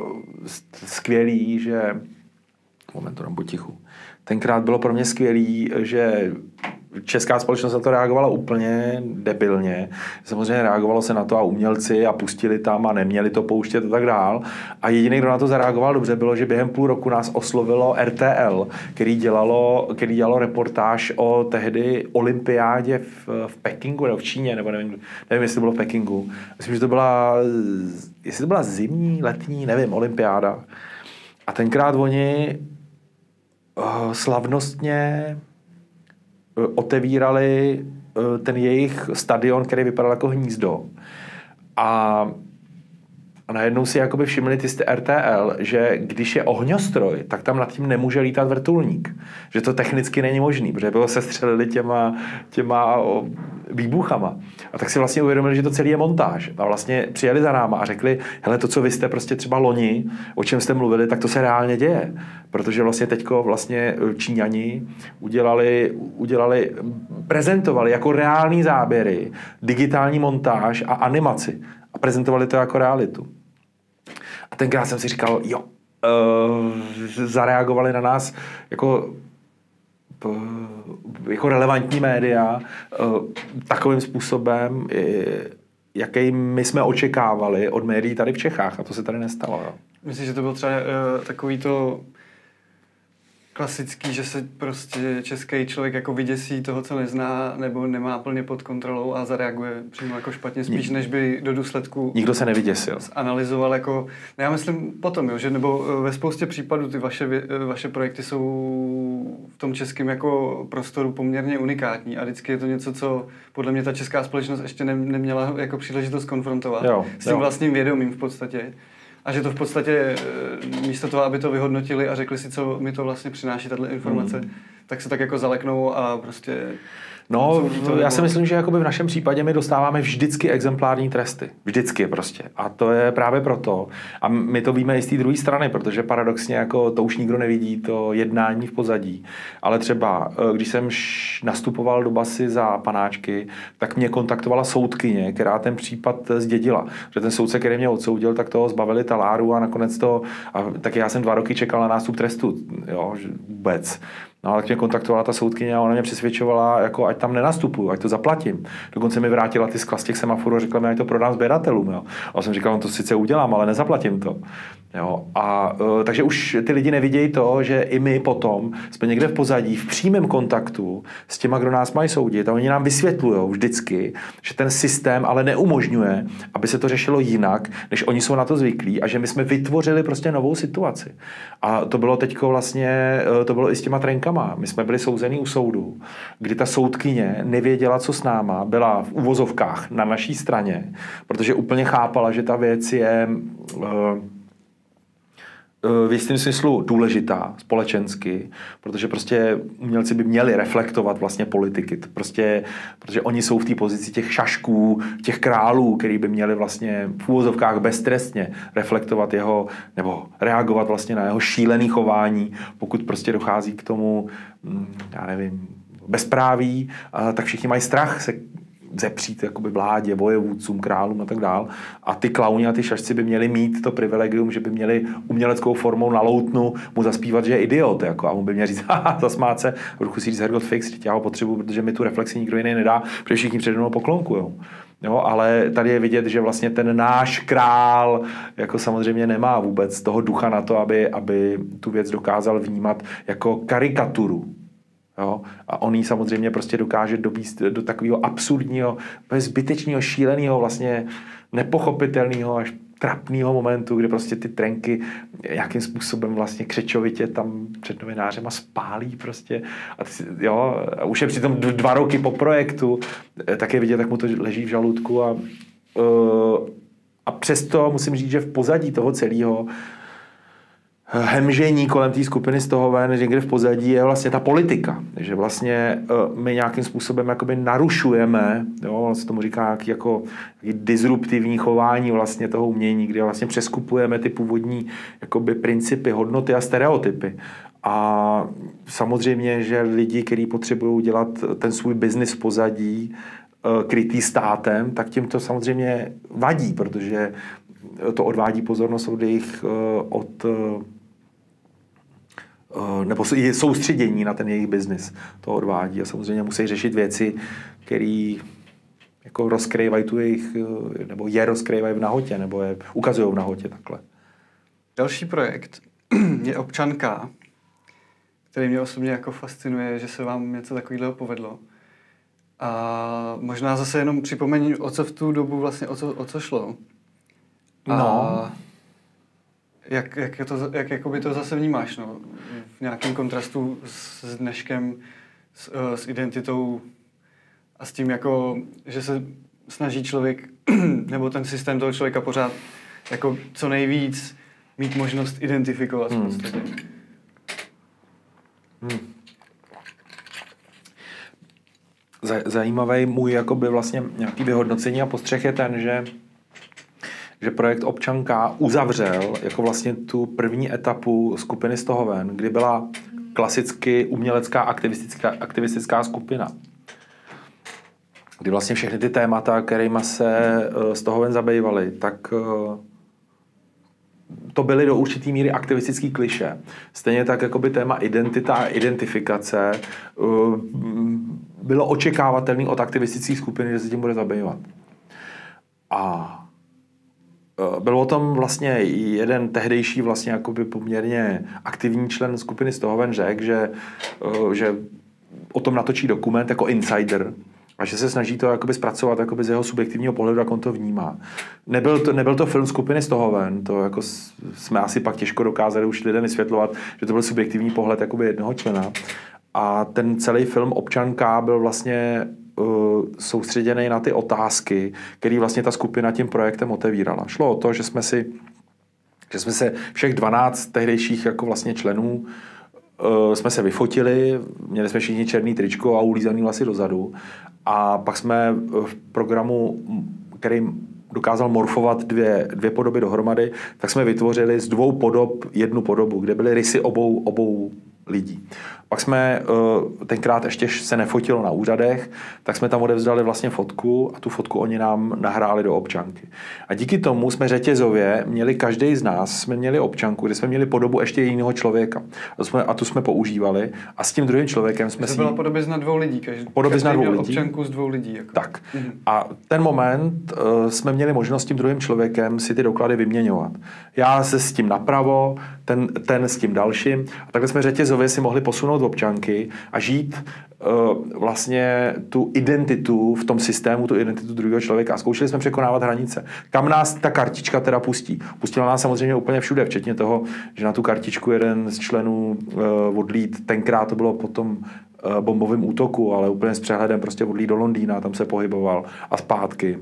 skvělý, že... Moment, to buď tichu. Tenkrát bylo pro mě skvělý, že česká společnost na to reagovala úplně debilně. Samozřejmě reagovalo se na to a umělci a pustili tam a neměli to pouštět a tak dál. A jediný, kdo na to zareagoval dobře, bylo, že během půl roku nás oslovilo R T L, který dělalo, který dělalo reportáž o tehdy olympiádě v, v Pekingu, nebo v Číně, nebo nevím, nevím, jestli to bylo v Pekingu. Myslím, že to byla, jestli to byla zimní, letní, nevím, olympiáda. A tenkrát oni uh, slavnostně otevírali ten jejich stadion, který vypadal jako hnízdo. A najednou si jakoby všimli ty z R T L, že když je ohňostroj, tak tam nad tím nemůže lítat vrtulník. Že to technicky není možný, protože bylo sestřelili těma, těma výbuchama. A tak si vlastně uvědomili, že to celý je montáž. A vlastně přijeli za náma a řekli, hele, to, co vy jste prostě třeba loni, o čem jste mluvili, tak to se reálně děje. Protože vlastně teďko vlastně Číňani udělali, udělali, prezentovali jako reální záběry, digitální montáž a animaci. A prezentovali to jako realitu. A tenkrát jsem si říkal, jo, uh, zareagovali na nás jako jako relevantní média takovým způsobem, jaký my jsme očekávali od médií tady v Čechách. A to se tady nestalo. Jo. Myslím, že to byl třeba uh, takový to klasický, že se prostě český člověk jako vyděsí toho, co nezná, nebo nemá plně pod kontrolou a zareaguje přímo jako špatně, spíš než by do důsledku nikdo se nevyděsil. Analyzoval jako, ne, já myslím potom, jo, že nebo ve spoustě případů ty vaše, vaše projekty jsou v tom českém jako prostoru poměrně unikátní a vždycky je to něco, co podle mě ta česká společnost ještě ne, neměla jako příležitost konfrontovat jo, s tím jo. vlastním vědomím v podstatě. A že to v podstatě místo toho, aby to vyhodnotili a řekli si, co mi to vlastně přináší, tato informace, mm. tak se tak jako zaleknou a prostě... No, já si myslím, že jakoby v našem případě my dostáváme vždycky exemplární tresty. Vždycky prostě. A to je právě proto. A my to víme i z té druhé strany, protože paradoxně jako to už nikdo nevidí, to jednání v pozadí. Ale třeba, když jsem nastupoval do basy za panáčky, tak mě kontaktovala soudkyně, která ten případ zdědila. Že ten soudce, který mě odsoudil, tak toho zbavili taláru a nakonec to... A tak já jsem dva roky čekal na nástup trestu. Jo, vůbec. No, tak mě kontaktovala ta soudkyně a ona mě přesvědčovala, jako ať tam nenastupuju, ať to zaplatím. Dokonce mi vrátila ty skla z těch semaforů a řekla mi, ať to prodám sběratelům. Jo. A jsem říkal, no to sice udělám, ale nezaplatím to. Jo. A uh, takže už ty lidi nevidějí to, že i my potom jsme někde v pozadí, v přímém kontaktu s těma, kdo nás mají soudit. A oni nám vysvětlují vždycky, že ten systém ale neumožňuje, aby se to řešilo jinak, než oni jsou na to zvyklí a že my jsme vytvořili prostě novou situaci. A to bylo teďko vlastně, to bylo i s těma trenkama. My jsme byli souzení u soudu, kdy ta soudkyně nevěděla, co s náma, byla v uvozovkách na naší straně, protože úplně chápala, že ta věc je uh, v jistém smyslu důležitá společensky, protože prostě umělci by měli reflektovat vlastně politiky, prostě, protože oni jsou v té pozici těch šašků, těch králů, který by měli vlastně v úvozovkách beztrestně reflektovat jeho, nebo reagovat vlastně na jeho šílený chování, pokud prostě dochází k tomu, já nevím, bezpráví, tak všichni mají strach se zepřít jakoby vládě, vojevůdcům, králům a tak dál. A ty klauni a ty šašci by měli mít to privilegium, že by měli uměleckou formou na loutnu mu zaspívat, že je idiot. Jako, a on by měl říct, haha, zasmát se, v ruchu si říct, Hergot fix, já ho potřebuji, protože mi tu reflexi nikdo jiný nedá, protože všichni přede mnou poklonkujou. Jo, ale tady je vidět, že vlastně ten náš král jako samozřejmě nemá vůbec toho ducha na to, aby, aby tu věc dokázal vnímat jako karikaturu. Jo? A on jí samozřejmě prostě dokáže dovíst do takového absurdního, zbytečného, šíleného, vlastně nepochopitelného až trapného momentu, kdy prostě ty trenky nějakým způsobem vlastně křečovitě tam před novinářema spálí prostě. A, ty, jo, a už je přitom dva roky po projektu, tak je vidět, jak mu to leží v žaludku. A, a přesto musím říct, že v pozadí toho celého hemžení kolem té skupiny z toho ven, někde v pozadí je vlastně ta politika. Že vlastně uh, my nějakým způsobem jakoby narušujeme, jo, se tomu říká jak, jako disruptivní chování vlastně toho umění, kde vlastně přeskupujeme ty původní jakoby principy, hodnoty a stereotypy. A samozřejmě, že lidi, kteří potřebují dělat ten svůj biznis v pozadí, uh, krytý státem, tak tím to samozřejmě vadí, protože to odvádí pozornost od jejich, uh, od uh, nebo soustředění na ten jejich biznis to odvádí a samozřejmě musí řešit věci, které jako rozkrývají tu jejich, nebo je rozkrývají v nahotě, nebo je ukazují v nahotě takhle. Další projekt je Občanka, který mě osobně jako fascinuje, že se vám něco takového povedlo. A možná zase jenom připomeň, o co v tu dobu vlastně, o co, o co šlo. A no. Jak, jak, je to, jak jakoby to zase vnímáš, no? V nějakém kontrastu s, s dneškem, s, s identitou a s tím, jako, že se snaží člověk, nebo ten systém toho člověka pořád jako co nejvíc mít možnost identifikovat v podstatě. Hmm. Hmm. Zajímavý můj jakoby vlastně nějaký vyhodnocení a postřeh je ten, že že projekt Občanka uzavřel jako vlastně tu první etapu skupiny z toho ven, kdy byla klasicky umělecká aktivistická, aktivistická skupina. Kdy vlastně všechny ty témata, kterýma se z toho ven zabývali, tak to byly do určitý míry aktivistický klišé. Stejně tak jakoby téma identita a identifikace bylo očekávatelné od aktivistických skupin, že se tím bude zabývat. A byl o tom vlastně jeden tehdejší vlastně jakoby poměrně aktivní člen skupiny z toho ven řekl, že, že o tom natočí dokument jako insider a že se snaží to jakoby zpracovat jakoby z jeho subjektivního pohledu, jak on to vnímá. Nebyl to, nebyl to film skupiny z toho ven, to jako jsme asi pak těžko dokázali už lidem vysvětlovat, že to byl subjektivní pohled jakoby jednoho člena. A ten celý film Občanka byl vlastně soustředěný na ty otázky, které vlastně ta skupina tím projektem otevírala. Šlo o to, že jsme si, že jsme se všech dvanáct tehdejších jako vlastně členů uh, jsme se vyfotili, měli jsme všichni černý tričko a ulízaný vlasy dozadu a pak jsme v programu, který dokázal morfovat dvě, dvě podoby dohromady, tak jsme vytvořili z dvou podob jednu podobu, kde byly rysy obou, obou lidí. Pak jsme, tenkrát ještě se nefotilo na úřadech, tak jsme tam odevzdali vlastně fotku a tu fotku oni nám nahráli do občanky. A díky tomu jsme řetězově měli, každý z nás jsme měli občanku, kde jsme měli podobu ještě jiného člověka. A, jsme, a tu jsme používali a s tím druhým člověkem jsme to si... To byla podobizna dvou lidí. Každý, podobizna každý dvou měl lidí. občanku z dvou lidí. Jako. Tak. Mhm. A ten moment uh, jsme měli možnost s tím druhým člověkem si ty doklady vyměňovat. Já se s tím napravo, ten, ten s tím dalším. A takhle jsme řetězově si mohli posunout občanky a žít uh, vlastně tu identitu v tom systému, tu identitu druhého člověka. A zkoušeli jsme překonávat hranice. Kam nás ta kartička teda pustí? Pustila nás samozřejmě úplně všude, včetně toho, že na tu kartičku jeden z členů uh, odlít, tenkrát to bylo potom uh, bombovým útoku, ale úplně s přehledem prostě odlít do Londýna, tam se pohyboval a zpátky.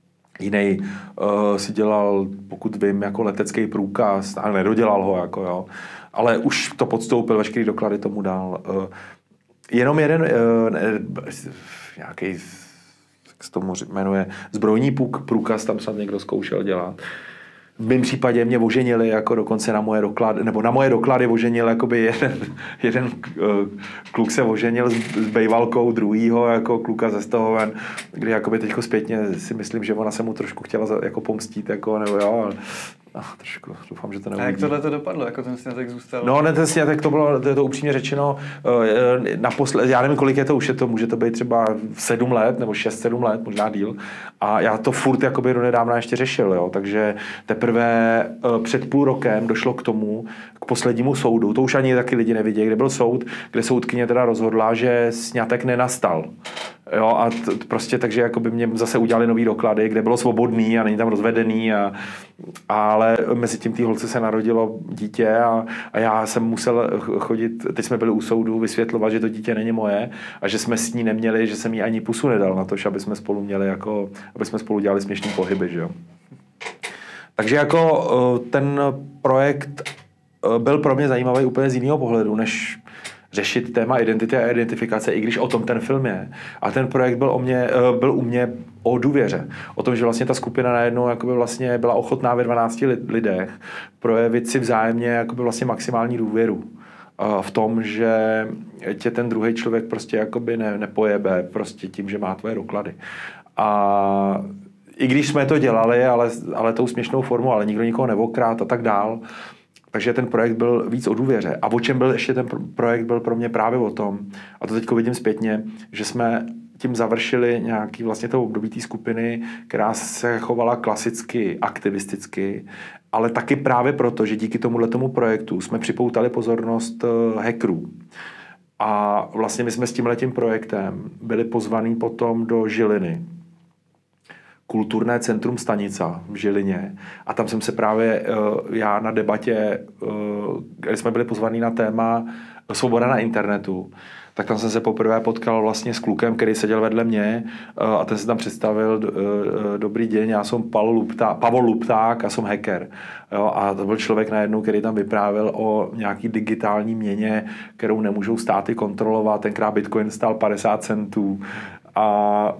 Jiný uh, si dělal, pokud vím, jako letecký průkaz, ale nedodělal ho, jako jo. Ale už to podstoupil, veškerý doklady tomu dal. Uh, jenom jeden, uh, ne, nějaký, jak se tomu jmenuje, zbrojní průkaz tam snad někdo zkoušel dělat. V mém případě mě oženili jako dokonce na moje doklady, nebo na moje doklady oženil jakoby jeden, jeden uh, kluk se oženil s, s bejvalkou druhýho jako kluka ze Stohoven, kdy jakoby teďko zpětně si myslím, že ona se mu trošku chtěla za, jako pomstít, jako, nebo jo, no, trošku, doufám, že to neuvidí. A jak tohle to dopadlo, jako ten sňatek zůstal? No, ne, ten sňatek to bylo, to, to upřímně řečeno, naposled, já nevím, kolik je to, už je to, může to být třeba sedm let, nebo šest, sedm let, možná díl. A já to furt jakoby do nedávna ještě řešil, jo, takže teprve před půl rokem došlo k tomu, k poslednímu soudu, to už ani taky lidi nevidí, kde byl soud, kde soudkyně teda rozhodla, že sňatek nenastal. Jo, a t, prostě takže jako by mě zase udělali nový doklady, kde bylo svobodný a není tam rozvedený, a, ale mezi tím té holce se narodilo dítě a, a já jsem musel chodit, teď jsme byli u soudu, vysvětlovat, že to dítě není moje a že jsme s ní neměli, že jsem jí ani pusu nedal na to, aby jsme spolu měli jako, aby jsme spolu dělali směšný pohyby, že jo. Takže jako ten projekt byl pro mě zajímavý úplně z jiného pohledu, než řešit téma identity a identifikace, i když o tom ten film je. A ten projekt byl, o mě, byl u mě o důvěře. O tom, že vlastně ta skupina najednou jakoby vlastně byla ochotná ve dvanácti lidech projevit si vzájemně jakoby vlastně maximální důvěru v tom, že tě ten druhý člověk prostě jakoby ne, nepojebe prostě tím, že má tvoje doklady. A i když jsme to dělali, ale, ale tou směšnou formou, ale nikdo nikoho nevokrát a tak dál, takže ten projekt byl víc o důvěře. A o čem byl ještě ten projekt, byl pro mě právě o tom, a to teďko vidím zpětně, že jsme tím završili nějaký vlastně to období té skupiny, která se chovala klasicky, aktivisticky, ale taky právě proto, že díky tomuhletomu projektu jsme připoutali pozornost hackerů. A vlastně my jsme s tímhletím projektem byli pozvaní potom do Žiliny, Kulturné centrum Stanica v Žilině. A tam jsem se právě já na debatě, kde jsme byli pozvaní na téma svoboda na internetu, tak tam jsem se poprvé potkal vlastně s klukem, který seděl vedle mě a ten se tam představil, dobrý den, já jsem Pavel Lupták, Pavel Lupták a jsem hacker. Jo, a to byl člověk najednou, který tam vyprávěl o nějaký digitální měně, kterou nemůžou státy kontrolovat. Tenkrát Bitcoin stál padesát centů a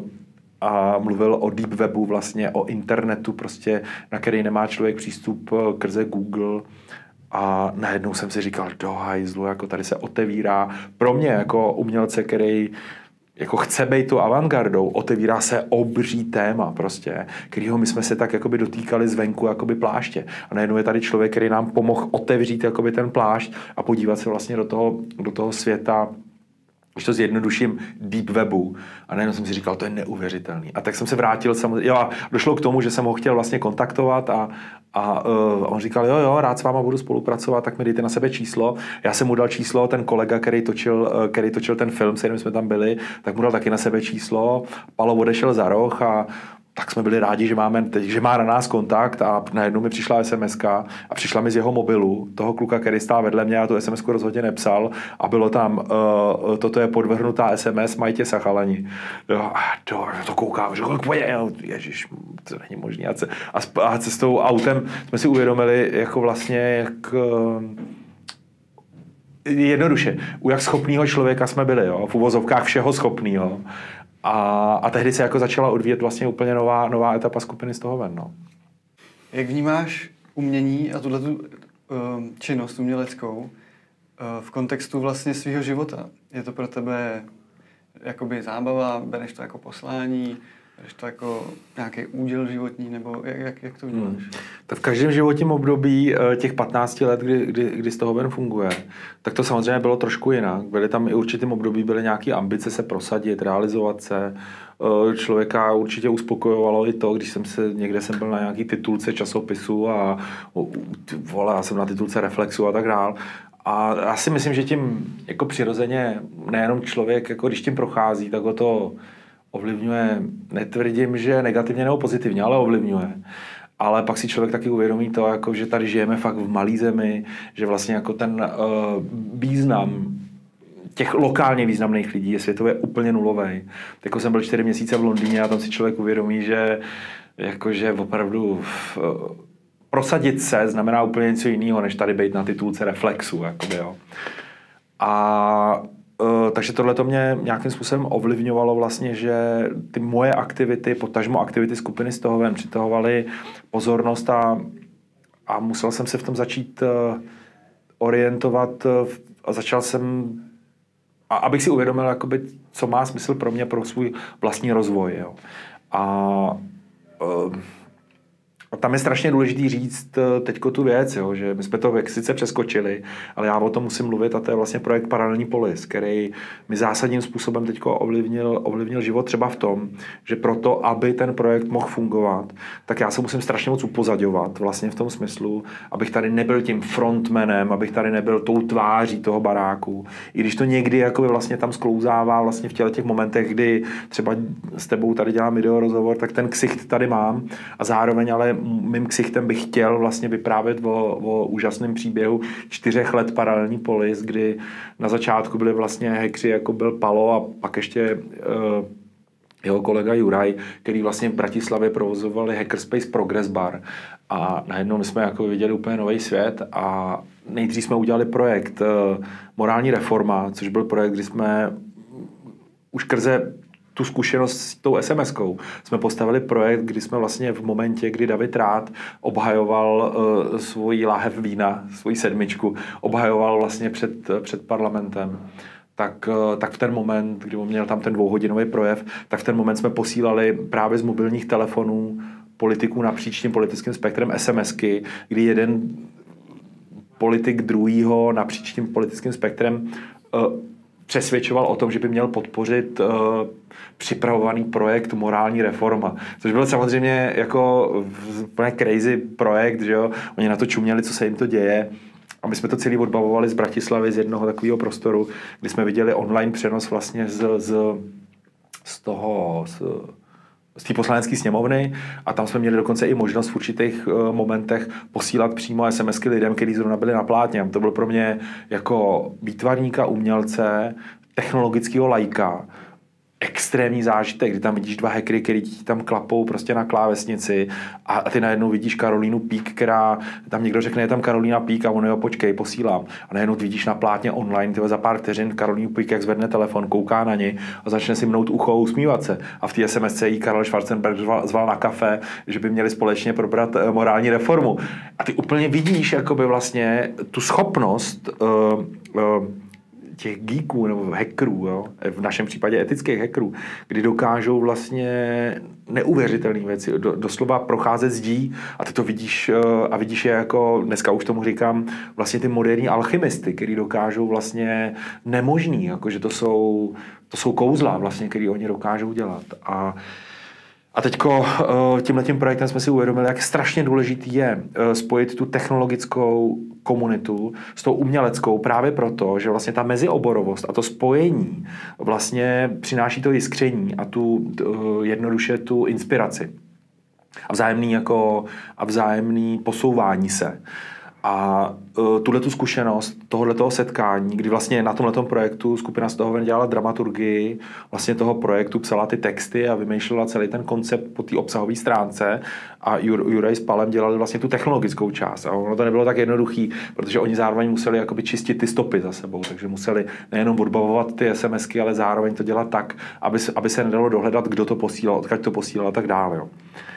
a mluvil o deep webu, vlastně o internetu, prostě, na který nemá člověk přístup krze Google. A najednou jsem si říkal, do hajzlu, jako tady se otevírá. Pro mě jako umělce, který jako chce být tu avantgardou, otevírá se obří téma prostě, kterýho my jsme se tak jakoby dotýkali zvenku jakoby pláště. A najednou je tady člověk, který nám pomohl otevřít jakoby ten plášť a podívat se vlastně do toho, do toho světa, když to zjednoduším, deep webu. A najednou jsem si říkal, to je neuvěřitelný. A tak jsem se vrátil, samozřejmě, jo, a došlo k tomu, že jsem ho chtěl vlastně kontaktovat a, a uh, on říkal, jo, jo, rád s váma budu spolupracovat, tak mi dejte na sebe číslo. Já jsem mu dal číslo, ten kolega, který točil, uh, který točil ten film, s kterým jsme tam byli, tak mu dal taky na sebe číslo. Palo odešel za roh a tak jsme byli rádi, že, máme, že má na nás kontakt a najednou mi přišla SMSka a přišla mi z jeho mobilu, toho kluka, který stál vedle mě a tu SMSku rozhodně nepsal a bylo tam, uh, toto je podvrhnutá S M S, majtě Sachalani. Jo, a to, to koukám, že ježiš, to není možný. A, a, a cestou autem jsme si uvědomili, jako vlastně, jak uh, jednoduše, u jak schopného člověka jsme byli, jo, v uvozovkách všeho schopného. A, a tehdy se jako začala odvíjet vlastně úplně nová, nová etapa skupiny z toho ven. No. Jak vnímáš umění a tuhletu uh, činnost uměleckou uh, v kontextu vlastně svého života? Je to pro tebe jakoby zábava, bereš to jako poslání, bereš to jako nějaký úděl životní, nebo jak, jak, jak to vnímáš? Hmm. Tak v každém životním období těch patnácti let, kdy, kdy, kdy z toho ven funguje, tak to samozřejmě bylo trošku jinak. Byly tam i určitým období, byly nějaké ambice se prosadit, realizovat se. Člověka určitě uspokojovalo i to, když jsem se, někde jsem byl na nějaký titulce časopisu a vole, já jsem na titulce Reflexu a tak dál. A já si myslím, že tím jako přirozeně nejenom člověk, jako když tím prochází, tak ho to ovlivňuje, netvrdím, že negativně nebo pozitivně, ale ovlivňuje. Ale pak si člověk taky uvědomí to, jako, že tady žijeme fakt v malý zemi, že vlastně jako ten uh, význam těch lokálně významných lidí je světově úplně nulový. Jako jsem byl čtyři měsíce v Londýně a tam si člověk uvědomí, že jakože opravdu uh, prosadit se znamená úplně něco jiného, než tady být na titulce Reflexu. Jakoby, jo. A Uh, takže tohle to mě nějakým způsobem ovlivňovalo vlastně, že ty moje aktivity, potažmo aktivity skupiny z toho ven přitahovaly pozornost a, a musel jsem se v tom začít uh, orientovat uh, a začal jsem, a abych si uvědomil, jakoby, co má smysl pro mě, pro svůj vlastní rozvoj. Jo. A uh, A tam je strašně důležitý říct teďko tu věc, jo, že my jsme to sice přeskočili, ale já o tom musím mluvit a to je vlastně projekt Paralelní polis, který mi zásadním způsobem teďko ovlivnil, ovlivnil život třeba v tom, že proto, aby ten projekt mohl fungovat, tak já se musím strašně moc upozaďovat vlastně v tom smyslu, abych tady nebyl tím frontmanem, abych tady nebyl tou tváří toho baráku. I když to někdy jakoby vlastně tam sklouzává vlastně v těle těch momentech, kdy třeba s tebou tady dělám video rozhovor, tak ten ksicht tady mám a zároveň ale mým ksichtem bych chtěl vlastně vyprávět o, o úžasném příběhu čtyřech let Paralelní polis, kdy na začátku byli vlastně hackři, jako byl Palo a pak ještě uh, jeho kolega Juraj, který vlastně v Bratislavě provozovali Hackerspace Progress Bar a najednou my jsme jako viděli úplně nový svět a nejdřív jsme udělali projekt uh, Morální reforma, což byl projekt, kdy jsme už krze tu zkušenost s tou es em eskou. Jsme postavili projekt, kdy jsme vlastně v momentě, kdy David Rath obhajoval uh, svoji láhev vína, svoji sedmičku, obhajoval vlastně před, před parlamentem. Tak, uh, tak v ten moment, kdy on měl tam ten dvouhodinový projev, tak v ten moment jsme posílali právě z mobilních telefonů politiků napříč tím politickým spektrem SMSky, kdy jeden politik druhýho napříč tím politickým spektrem uh, přesvědčoval o tom, že by měl podpořit uh, připravovaný projekt Morální reforma. Což byl samozřejmě jako úplně crazy projekt, že jo. Oni na to čuměli, co se jim to děje. A my jsme to celý odbavovali z Bratislavy, z jednoho takového prostoru, kdy jsme viděli online přenos vlastně z, z, z toho... Z, z té poslanecké sněmovny a tam jsme měli dokonce i možnost v určitých uh, momentech posílat přímo SMSky lidem, kteří zrovna byli na plátně. To byl pro mě jako výtvarníka, umělce, technologického laika extrémní zážitek, kdy tam vidíš dva hackery, který ti tam klapou prostě na klávesnici a ty najednou vidíš Karolínu Pík, která tam někdo řekne, je tam Karolína Pík a on jo, počkej, posílám. A najednou vidíš na plátně online, tyhle za pár vteřin Karolínu Pík, jak zvedne telefon, kouká na ní a začne si mnout ucho a usmívat se. A v té SMSce jí Karel Schwarzenberg zval, zval na kafe, že by měli společně probrat uh, morální reformu. A ty úplně vidíš jakoby vlastně tu schopnost uh, uh, těch geeků nebo hackerů, jo? V našem případě etických hackerů, kdy dokážou vlastně neuvěřitelné věci, do, doslova procházet zdí a ty to vidíš a vidíš je jako, dneska už tomu říkám, vlastně ty moderní alchymisty, který dokážou vlastně nemožný, jako že to jsou, to jsou kouzla vlastně, který oni dokážou dělat. A A teďko tímhletím projektem jsme si uvědomili, jak strašně důležitý je spojit tu technologickou komunitu s tou uměleckou právě proto, že vlastně ta mezioborovost a to spojení vlastně přináší to jiskření a tu jednoduše tu inspiraci a vzájemný, jako, a vzájemný posouvání se. A uh, tuhletu zkušenost tohoto setkání, kdy vlastně na tomhletom projektu skupina z toho dělala dramaturgii, vlastně toho projektu psala ty texty a vymýšlela celý ten koncept po té obsahové stránce a Jur, Juraj s Palem dělali vlastně tu technologickou část. A ono to nebylo tak jednoduchý, protože oni zároveň museli jakoby čistit ty stopy za sebou, takže museli nejenom odbavovat ty SMSky, ale zároveň to dělat tak, aby, aby se nedalo dohledat, kdo to posílal, odkud to posílal a tak dále. Jo.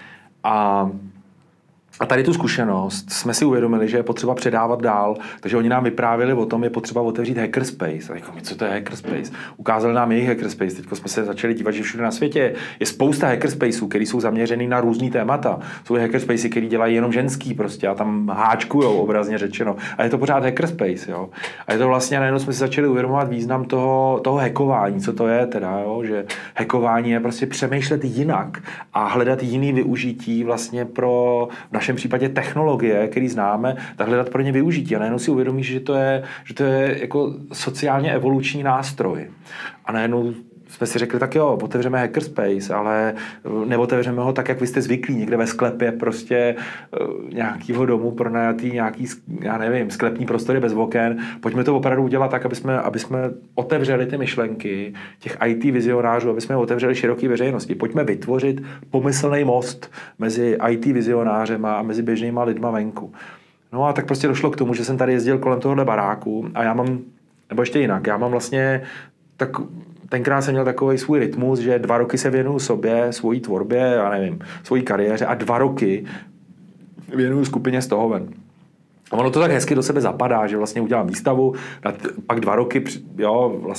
A A tady tu zkušenost jsme si uvědomili, že je potřeba předávat dál, takže oni nám vyprávěli o tom, je potřeba otevřít Hackerspace. A jako, co to je Hackerspace? Ukázali nám jejich Hackerspace. Teď jsme se začali dívat, že všude na světě je spousta Hackerspaceů, které jsou zaměřený na různý témata. Jsou Hackerspacey, které dělají jenom ženský prostě a tam háčkujou, obrazně řečeno. A je to pořád Hackerspace, jo. A je to vlastně, najednou jsme si začali uvědomovat význam toho, toho hackování, co to je teda, jo, že hackování je prostě přemýšlet jinak a hledat jiný využití vlastně pro naše případě technologie, který známe, tak hledat pro ně využití. A najednou si uvědomíš, že to je, že to je jako sociálně evoluční nástroj. A najednou jsme si řekli, tak jo, otevřeme Hackerspace, ale neotevřeme ho tak, jak vy jste zvyklí, někde ve sklepě prostě uh, nějakýho domu pronajatý nějaký, já nevím, sklepní prostory bez oken. Pojďme to opravdu udělat tak, aby jsme, aby jsme otevřeli ty myšlenky těch í té vizionářů, aby jsme otevřeli široké veřejnosti. Pojďme vytvořit pomyslný most mezi í té vizionářema a mezi běžnýma lidma venku. No a tak prostě došlo k tomu, že jsem tady jezdil kolem tohohle baráku a já mám, nebo ještě jinak, já mám vlastně tak tenkrát jsem měl takový svůj rytmus, že dva roky se věnuju sobě, svojí tvorbě, já nevím, svojí kariéře a dva roky věnuju skupině z toho ven. A ono to tak hezky do sebe zapadá, že vlastně udělám výstavu, pak dva roky, jo, vlastně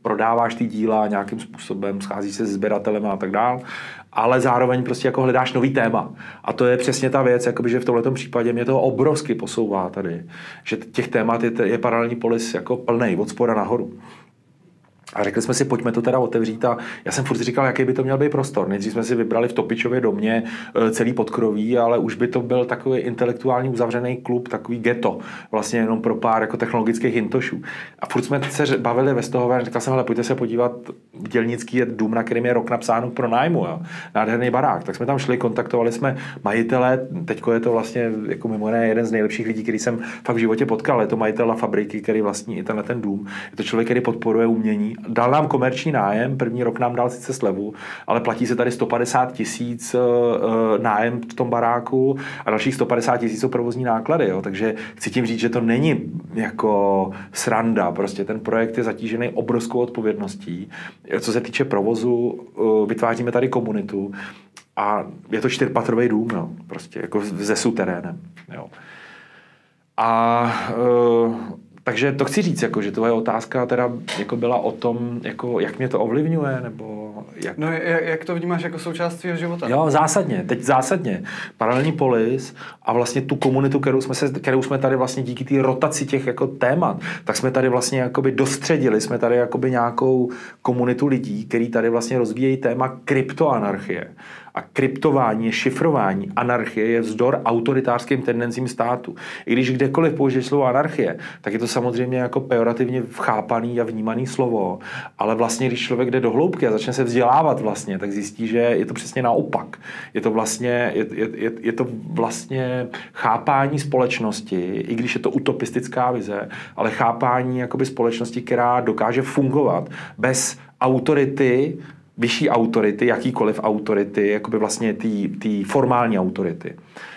prodáváš ty díla nějakým způsobem, scházíš se s sběratelem a tak dál, ale zároveň prostě jako hledáš nový téma. A to je přesně ta věc, jakoby, že v tomhletom případě mě to obrovsky posouvá tady, že těch témat je, je paralelní polis jako plnej, od spoda nahoru. A řekli jsme si, pojďme to teda otevřít a já jsem furt říkal, jaký by to měl být prostor. Nejdřív jsme si vybrali v Topičově domě celý Podkroví, ale už by to byl takový intelektuální uzavřený klub, takový ghetto, vlastně jenom pro pár jako technologických hintošů. A furt jsme se bavili ve Stohové, říkal jsem, hele, pojďte se podívat, Dělnický je dům, na kterým je rok napsáno pro nájmu, jo. Nádherný barák. Tak jsme tam šli, kontaktovali jsme majitele, teďko je to vlastně jako mimo jiné jeden z nejlepších lidí, který jsem fakt v životě potkal, je to majitel fabriky, který vlastní i tenhle ten dům. Je to člověk, který podporuje umění. Dal nám komerční nájem, první rok nám dal sice slevu, ale platí se tady sto padesát tisíc nájem v tom baráku a dalších sto padesát tisíc jsou provozní náklady. Jo. Takže chci tím říct, že to není jako sranda. Prostě ten projekt je zatížený obrovskou odpovědností. Co se týče provozu, vytváříme tady komunitu a je to čtyřpatrový dům, no. Prostě jako se suterénem. Jo. A uh, takže to chci říct, jako, že tvoje otázka teda jako byla o tom, jako, jak mě to ovlivňuje, nebo jak... No jak, jak to vnímáš jako součást tvýho života? Jo, zásadně, teď zásadně. Paralelní polis a vlastně tu komunitu, kterou jsme, se, kterou jsme tady vlastně díky té rotaci těch jako témat, tak jsme tady vlastně jakoby dostředili, jsme tady jakoby nějakou komunitu lidí, který tady vlastně rozvíjejí téma kryptoanarchie. A kryptování, šifrování, anarchie je vzdor autoritářským tendencím státu. I když kdekoliv použiješ slovo anarchie, tak je to samozřejmě jako pejorativně chápaný a vnímaný slovo. Ale vlastně, když člověk jde do hloubky a začne se vzdělávat vlastně, tak zjistí, že je to přesně naopak. Je to vlastně, je, je, je to vlastně chápání společnosti, i když je to utopistická vize, ale chápání jakoby společnosti, která dokáže fungovat bez autority, vyšší autority, jakýkoliv autority, jakoby vlastně ty formální autority.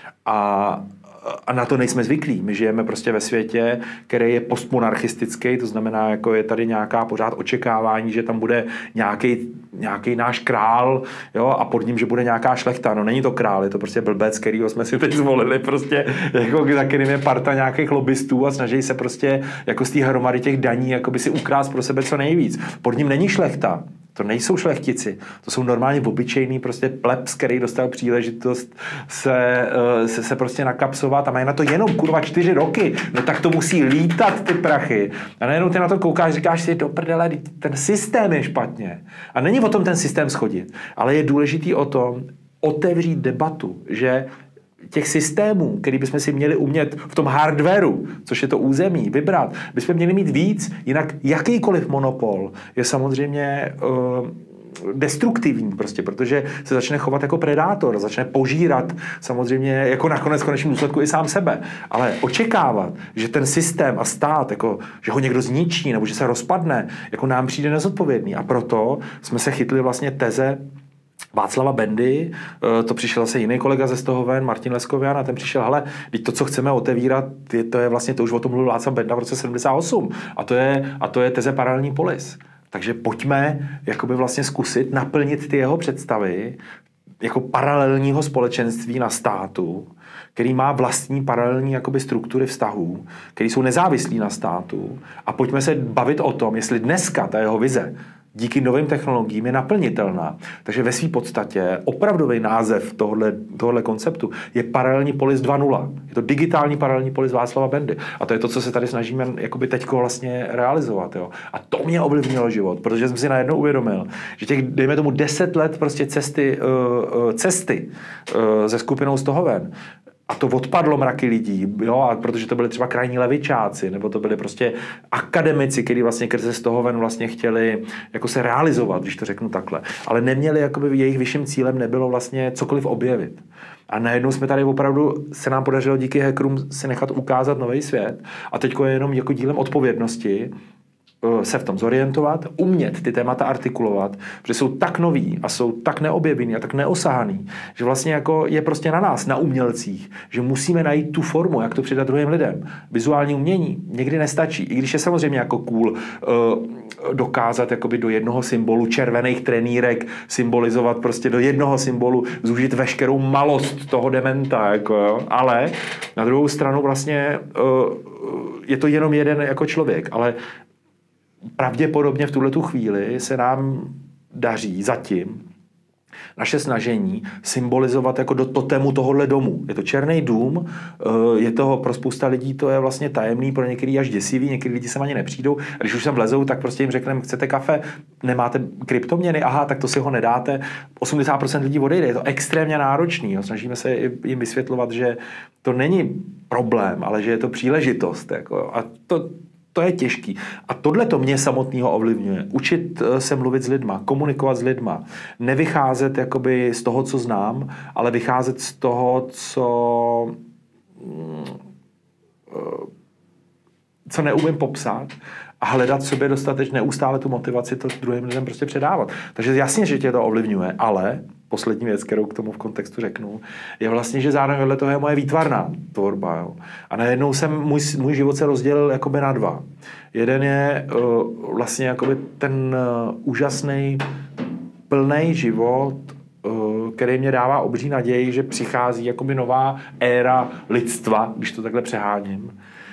A, a na to nejsme zvyklí. My žijeme prostě ve světě, který je postmonarchistický, to znamená, jako je tady nějaká pořád očekávání, že tam bude nějaký nějaký náš král, jo, a pod ním, že bude nějaká šlechta. No není to král, je to prostě blbec, kterýho jsme si teď zvolili, prostě, jako za kterým je parta nějakých lobbystů a snaží se prostě jako z té hromady těch daní jakoby si ukrást pro sebe co nejvíc. Pod ním není šlechta. To nejsou šlechtici, to jsou normálně obyčejný prostě plebs, který dostal příležitost se, se, se prostě nakapsovat a mají na to jenom kurva čtyři roky. No tak to musí lítat ty prachy. A najednou ty na to koukáš, říkáš si, do prdele, ten systém je špatně. A není o tom ten systém schodit, ale je důležitý o tom otevřít debatu, že těch systémů, který bychom si měli umět v tom hardwareu, což je to území, vybrat, bychom měli mít víc, jinak jakýkoliv monopol je samozřejmě uh, destruktivní prostě, protože se začne chovat jako predátor, začne požírat samozřejmě jako nakonec v konečném důsledku i sám sebe. Ale očekávat, že ten systém a stát, jako, že ho někdo zničí nebo že se rozpadne, jako nám přijde nezodpovědný. A proto jsme se chytli vlastně teze Václava Bendy, to přišel zase jiný kolega ze Stohoven, Martin Leskovian, a ten přišel, hele, teď to, co chceme otevírat, je, to je vlastně, to už o tom mluvil Václav Benda v roce sedmdesát osm, a to je, a to je teze paralelní polis. Takže pojďme jakoby vlastně zkusit naplnit ty jeho představy jako paralelního společenství na státu, který má vlastní paralelní jakoby struktury vztahů, které jsou nezávislí na státu, a pojďme se bavit o tom, jestli dneska ta jeho vize díky novým technologiím je naplnitelná. Takže ve své podstatě opravdový název tohohle, tohohle konceptu je paralelní polis dva nula. Je to digitální paralelní polis Václava Bendy. A to je to, co se tady snažíme jakoby teďko vlastně realizovat. Jo. A to mě ovlivnilo život, protože jsem si najednou uvědomil, že těch, dejme tomu, deset let prostě cesty, uh, cesty uh, se skupinou Stohoven, a to odpadlo mraky lidí, jo, a protože to byli třeba krajní levičáci, nebo to byli prostě akademici, kteří vlastně krze Stohoven vlastně chtěli jako se realizovat, když to řeknu takhle. Ale neměli, jakoby jejich vyšším cílem nebylo vlastně cokoliv objevit. A najednou jsme tady opravdu, se nám podařilo díky hackerům si nechat ukázat nový svět. A teďko je jenom jako dílem odpovědnosti se v tom zorientovat, umět ty témata artikulovat, protože jsou tak noví a jsou tak neobjevený a tak neosahaný, že vlastně jako je prostě na nás, na umělcích, že musíme najít tu formu, jak to přidat druhým lidem. Vizuální umění někdy nestačí, i když je samozřejmě jako cool uh, dokázat jakoby do jednoho symbolu červených trenýrek symbolizovat prostě do jednoho symbolu zúžit veškerou malost toho dementa, jako, jo. Ale na druhou stranu vlastně uh, je to jenom jeden jako člověk, ale pravděpodobně v tuhletu chvíli se nám daří zatím naše snažení symbolizovat jako do totému tohohle domu. Je to černý dům, je to pro spousta lidí to je vlastně tajemný, pro některý až děsivý, některý lidi sem ani nepřijdou. A když už sem vlezou, tak prostě jim řekneme, chcete kafe, nemáte kryptoměny, aha, tak to si ho nedáte. osmdesát procent lidí odejde, je to extrémně náročný. Jo. Snažíme se jim vysvětlovat, že to není problém, ale že je to příležitost. Jako. A to To je těžký. A tohle to mě samotného ovlivňuje. Učit se mluvit s lidma, komunikovat s lidma. Nevycházet jakoby z toho, co znám, ale vycházet z toho, co, co neumím popsat a hledat v sobě dostatečně neustále tu motivaci to druhým lidem prostě předávat. Takže jasně, že tě to ovlivňuje, ale poslední věc, kterou k tomu v kontextu řeknu, je vlastně, že zároveň vedle toho je moje výtvarná tvorba. Jo. A najednou jsem, můj, můj život se rozdělil jakoby na dva. Jeden je uh, vlastně jakoby ten uh, úžasný, plný život, uh, který mě dává obří naději, že přichází jakoby nová éra lidstva, když to takhle přeháním.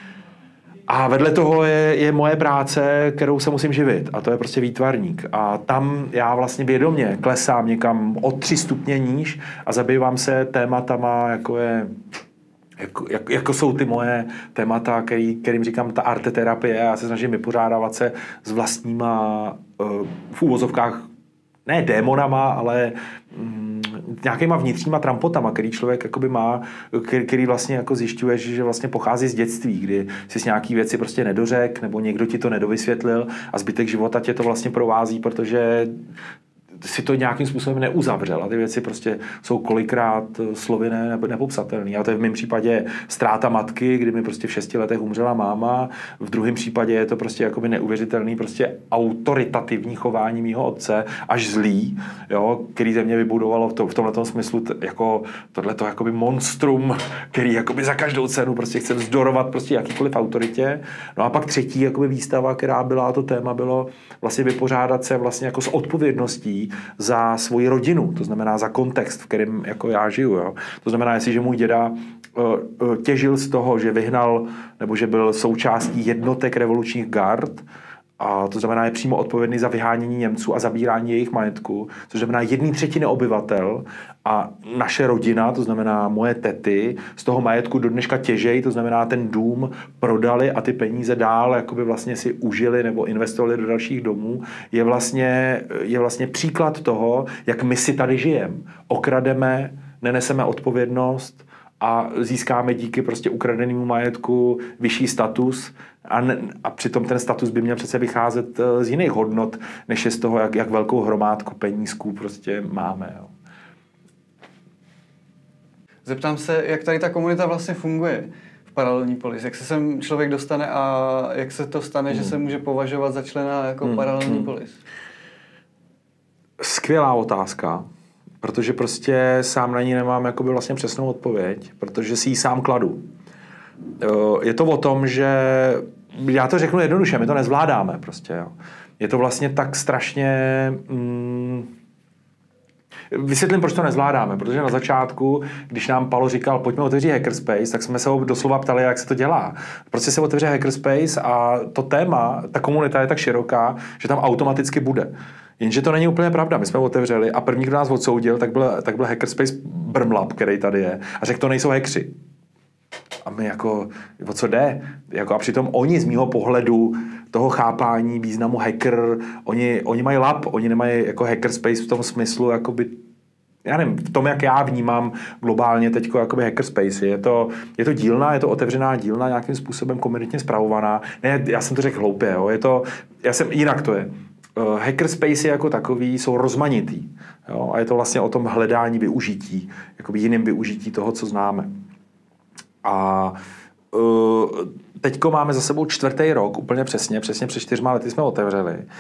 A vedle toho je, je moje práce, kterou se musím živit. A to je prostě výtvarník. A tam já vlastně vědomě klesám někam o tři stupně níž a zabývám se tématama, jako je... Jako, jako, jako jsou ty moje témata, který, kterým říkám ta arteterapie. Já se snažím vypořádávat se s vlastníma uh, v úvozovkách ne démonama, ale mm, nějakýma vnitřníma trampotama, který člověk jakoby má, který, který vlastně jako zjišťuje, že vlastně pochází z dětství, kdy si s nějaký věci prostě nedořek, nebo někdo ti to nedovysvětlil a zbytek života tě to vlastně provází, protože si to nějakým způsobem neuzavřel a ty věci prostě jsou kolikrát slovy ne, nepopsatelné. A to je v mém případě ztráta matky, kdy mi prostě v šesti letech umřela máma. V druhém případě je to prostě jakoby neuvěřitelný prostě autoritativní chování mýho otce, až zlý, jo, který ze mě vybudovalo v, to, v tomhletom smyslu t, jako tohleto jakoby monstrum, který jakoby za každou cenu prostě chce vzdorovat prostě jakýkoliv autoritě. No a pak třetí jakoby výstava, která byla, to téma bylo vlastně vypořádat se vlastně jako s odpovědností za svoji rodinu, to znamená za kontext, v kterém jako já žiju. Jo. To znamená, jestliže můj děda uh, uh, těžil z toho, že vyhnal, nebo že byl součástí jednotek revolučních gard, a to znamená, je přímo odpovědný za vyhánění Němců a zabírání jejich majetku, což znamená jedný třetiny obyvatel a naše rodina, to znamená moje tety, z toho majetku do dneška těžej, to znamená ten dům prodali a ty peníze dál jakoby vlastně si užili nebo investovali do dalších domů, je vlastně, je vlastně příklad toho, jak my si tady žijeme. Okrademe, neneseme odpovědnost a získáme díky prostě ukradenému majetku vyšší status a, ne, a přitom ten status by měl přece vycházet z jiných hodnot, než je z toho, jak, jak velkou hromádku penízků prostě máme. Jo. Zeptám se, jak tady ta komunita vlastně funguje v Paralelní polis. Jak se sem člověk dostane a jak se to stane, hmm. že se může považovat za člena jako hmm. Paralelní hmm. polis? Skvělá otázka. Protože prostě sám na ní nemám jakoby vlastně přesnou odpověď, protože si ji sám kladu. Je to o tom, že já to řeknu jednoduše, my to nezvládáme prostě. Jo. Je to vlastně tak strašně... Mm, vysvětlím, proč to nezvládáme, protože na začátku, když nám Palo říkal, pojďme otevřít Hackerspace, tak jsme se ho doslova ptali, jak se to dělá. Prostě se otevře Hackerspace a to téma, ta komunita je tak široká, že tam automaticky bude. Jenže to není úplně pravda. My jsme otevřeli a první, kdo nás odsoudil, tak byl, tak byl Hackerspace Brmlab, který tady je. A řekl, to nejsou hackři. A my jako, o co jde? Jako, a přitom oni z mýho pohledu toho chápání významu hacker, oni, oni mají lab, oni nemají jako Hackerspace v tom smyslu, jakoby, já nevím, v tom, jak já vnímám globálně teďko jakoby Hackerspace. Je to, je to dílna, je to otevřená dílna, nějakým způsobem komunitně spravovaná. Ne, já jsem to řekl hloupě, jo. Je to, já jsem, jinak to je. Uh, hackerspace jako takový jsou rozmanitý. Jo? A je to vlastně o tom hledání využití, jakoby jiným využití toho, co známe. A uh, teďko máme za sebou čtvrtý rok, úplně přesně, přesně před čtyřma lety jsme otevřeli.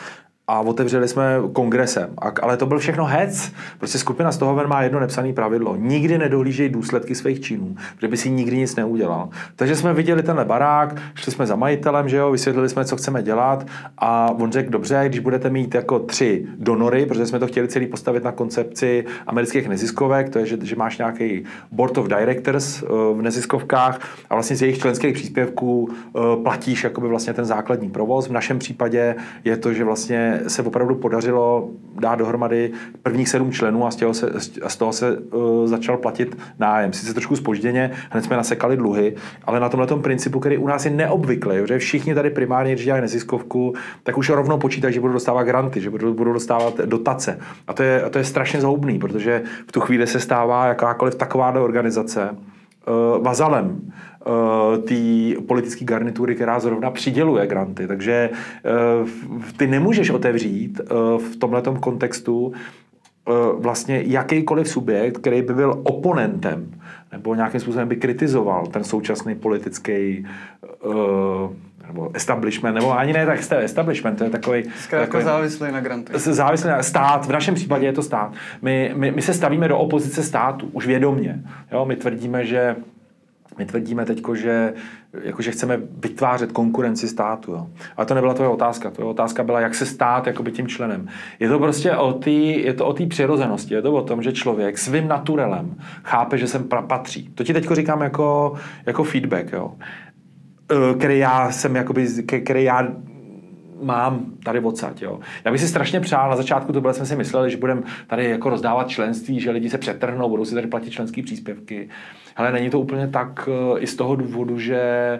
a otevřeli jsme kongresem. A, ale to byl všechno hec. Prostě skupina z toho ven má jedno nepsané pravidlo. Nikdy nedohlížej důsledky svých činů, protože by si nikdy nic neudělal. Takže jsme viděli tenhle barák, šli jsme za majitelem, že jo, vysvětlili jsme, co chceme dělat a on řekl, dobře, když budete mít jako tři donory, protože jsme to chtěli celý postavit na koncepci amerických neziskovek, to je, že, že máš nějaký board of directors v neziskovkách a vlastně z jejich členských příspěvků platíš jakoby vlastně ten základní provoz. V našem případě je to, že vlastně se opravdu podařilo dát dohromady prvních sedm členů a z toho se, a z toho se uh, začal platit nájem. Sice trošku zpožděně, hned jsme nasekali dluhy, ale na tomhletom principu, který u nás je neobvyklý, že všichni tady primárně, když dělají neziskovku, tak už rovnou počítají, že budou dostávat granty, že budou, budou dostávat dotace. A to je, a to je strašně zhoubný, protože v tu chvíli se stává jakákoliv takováhle organizace uh, vazalem té politické garnitury, která zrovna přiděluje granty. Takže ty nemůžeš otevřít v tomhletom kontextu vlastně jakýkoliv subjekt, který by byl oponentem nebo nějakým způsobem by kritizoval ten současný politický nebo establishment, nebo ani ne tak establishment, to je takový... Zkrátka závislý na grantech. Závislý na stát, v našem případě je to stát. My, my, my se stavíme do opozice státu, už vědomě. Jo? My tvrdíme, že My tvrdíme teďko, že, jako, že chceme vytvářet konkurenci státu. Jo. Ale to nebyla tvoje otázka. Tvoje otázka byla, jak se stát jakoby tím členem. Je to prostě o té je to o té přirozenosti. Je to o tom, že člověk svým naturelem chápe, že sem patří. To ti teďko říkám jako, jako feedback, jo. Který já jsem jakoby, který já mám tady odsaď, jo. Já bych si strašně přál, na začátku to bylo, jsme si mysleli, že budeme tady jako rozdávat členství, že lidi se přetrhnou, budou si tady platit členské příspěvky. Ale není to úplně tak i z toho důvodu, že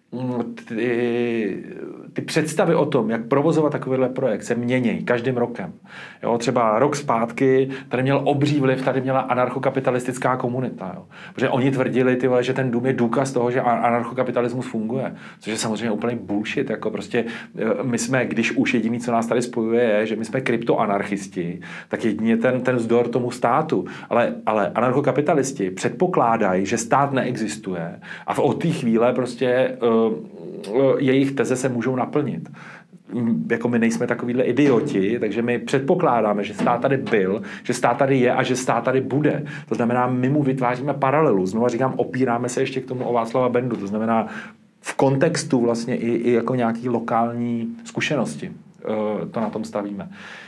ty, ty představy o tom, jak provozovat takovýhle projekt, se mění každým rokem. Jo, třeba rok zpátky tady měl obří vliv, tady měla anarchokapitalistická komunita. Jo. Protože oni tvrdili, ty vole, že ten dům je důkaz toho, že anarchokapitalismus funguje. Což je samozřejmě úplný bullshit. Jako prostě my jsme, když už jediný, co nás tady spojuje, je, že my jsme kryptoanarchisti, tak jedině ten, ten vzdor tomu státu. Ale, ale anarchokapitalisti předpokládají, že stát neexistuje a v od té chvíle prostě jejich teze se můžou naplnit. Jako my nejsme takovýhle idioti, takže my předpokládáme, že stát tady byl, že stát tady je a že stát tady bude. To znamená, my mu vytváříme paralelu. Znovu říkám, opíráme se ještě k tomu o Václava Bendu. To znamená, v kontextu vlastně i, i jako nějaký lokální zkušenosti to na tom stavíme.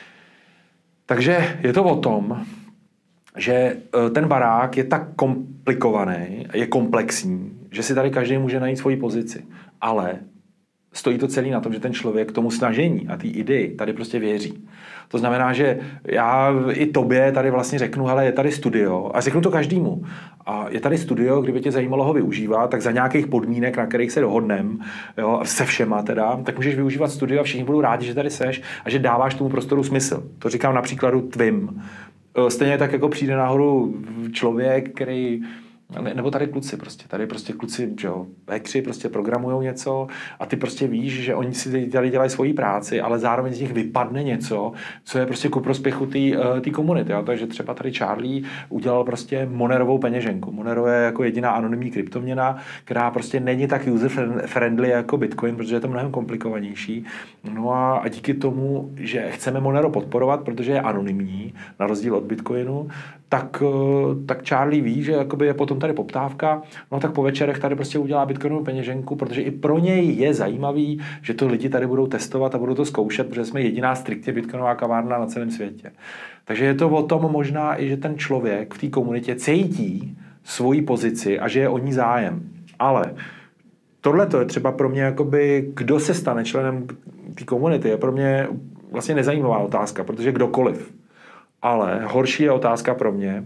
Takže je to o tom, že ten barák je tak komplikovaný, je komplexní, že si tady každý může najít svoji pozici. Ale stojí to celý na tom, že ten člověk tomu snažení a té idei tady prostě věří. To znamená, že já i tobě tady vlastně řeknu, hele, je tady studio a řeknu to každému. A je tady studio, kdyby tě zajímalo ho využívat, tak za nějakých podmínek, na kterých se dohodneme, jo, se všema teda, tak můžeš využívat studio a všichni budou rádi, že tady seš a že dáváš tomu prostoru smysl. To říkám na příkladu tvým. Stejně tak jako přijde nahoru člověk, který nebo tady kluci prostě, tady prostě kluci, že jo, hackři prostě programujou něco a ty prostě víš, že oni si tady dělají svoji práci, ale zároveň z nich vypadne něco, co je prostě ku prospěchu té komunity, jo? Takže třeba tady Charlie udělal prostě Monerovou peněženku. Monero je jako jediná anonymní kryptoměna, která prostě není tak user-friendly jako Bitcoin, protože je to mnohem komplikovanější. No a, a díky tomu, že chceme Monero podporovat, protože je anonymní, na rozdíl od Bitcoinu, tak, tak Charlie ví, že jakoby je potom tady poptávka, no tak po večerech tady prostě udělá bitcoinovou peněženku, protože i pro něj je zajímavý, že to lidi tady budou testovat a budou to zkoušet, protože jsme jediná striktně bitcoinová kavárna na celém světě. Takže je to o tom možná i, že ten člověk v té komunitě cítí svoji pozici a že je o ní zájem. Ale tohle to je třeba pro mě, jakoby, kdo se stane členem té komunity, je pro mě vlastně nezajímavá otázka, protože kdokoliv. Ale horší je otázka pro mě,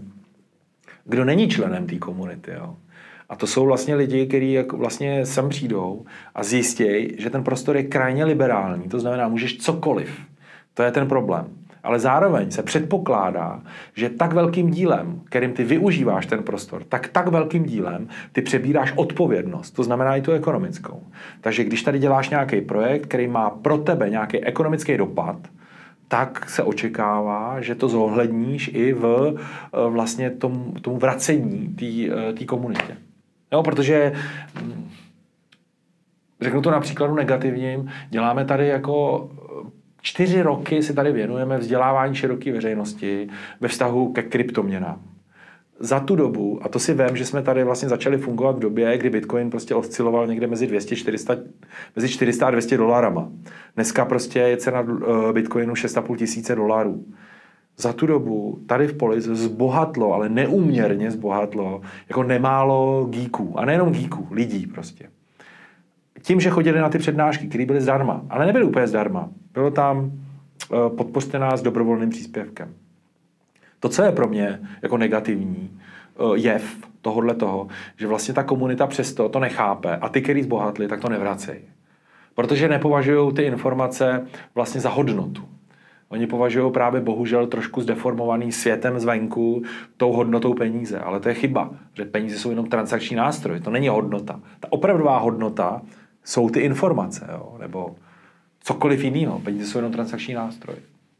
kdo není členem té komunity. Jo? A to jsou vlastně lidi, kteří vlastně sem přijdou a zjistějí, že ten prostor je krajně liberální. To znamená, můžeš cokoliv. To je ten problém. Ale zároveň se předpokládá, že tak velkým dílem, kterým ty využíváš ten prostor, tak tak velkým dílem ty přebíráš odpovědnost. To znamená i tu ekonomickou. Takže když tady děláš nějaký projekt, který má pro tebe nějaký ekonomický dopad, tak se očekává, že to zohledníš i v vlastně tom, tomu vracení té komunitě. Jo, protože řeknu to na příkladu negativním, děláme tady jako čtyři roky si tady věnujeme vzdělávání široké veřejnosti ve vztahu ke kryptoměnám. Za tu dobu, a to si vím, že jsme tady vlastně začali fungovat v době, kdy Bitcoin prostě osciloval někde mezi dvě stě, čtyři sta, mezi čtyři sta a dvě stě dolarama. Dneska prostě je cena Bitcoinu šest a půl tisíce dolarů. Za tu dobu tady v Polis zbohatlo, ale neúměrně zbohatlo, jako nemálo geeků. A nejenom geeků, lidí prostě. Tím, že chodili na ty přednášky, které byly zdarma, ale nebyly úplně zdarma. Bylo tam podpořte nás dobrovolným příspěvkem. To, co je pro mě jako negativní jev tohodle toho, že vlastně ta komunita přesto to nechápe a ty, který zbohatli, tak to nevracejí. Protože nepovažují ty informace vlastně za hodnotu. Oni považují právě bohužel trošku zdeformovaný světem zvenku tou hodnotou peníze. Ale to je chyba, že peníze jsou jenom transakční nástroj. To není hodnota. Ta opravdová hodnota jsou ty informace, jo? Nebo cokoliv jiného. Peníze jsou jenom transakční nástroj.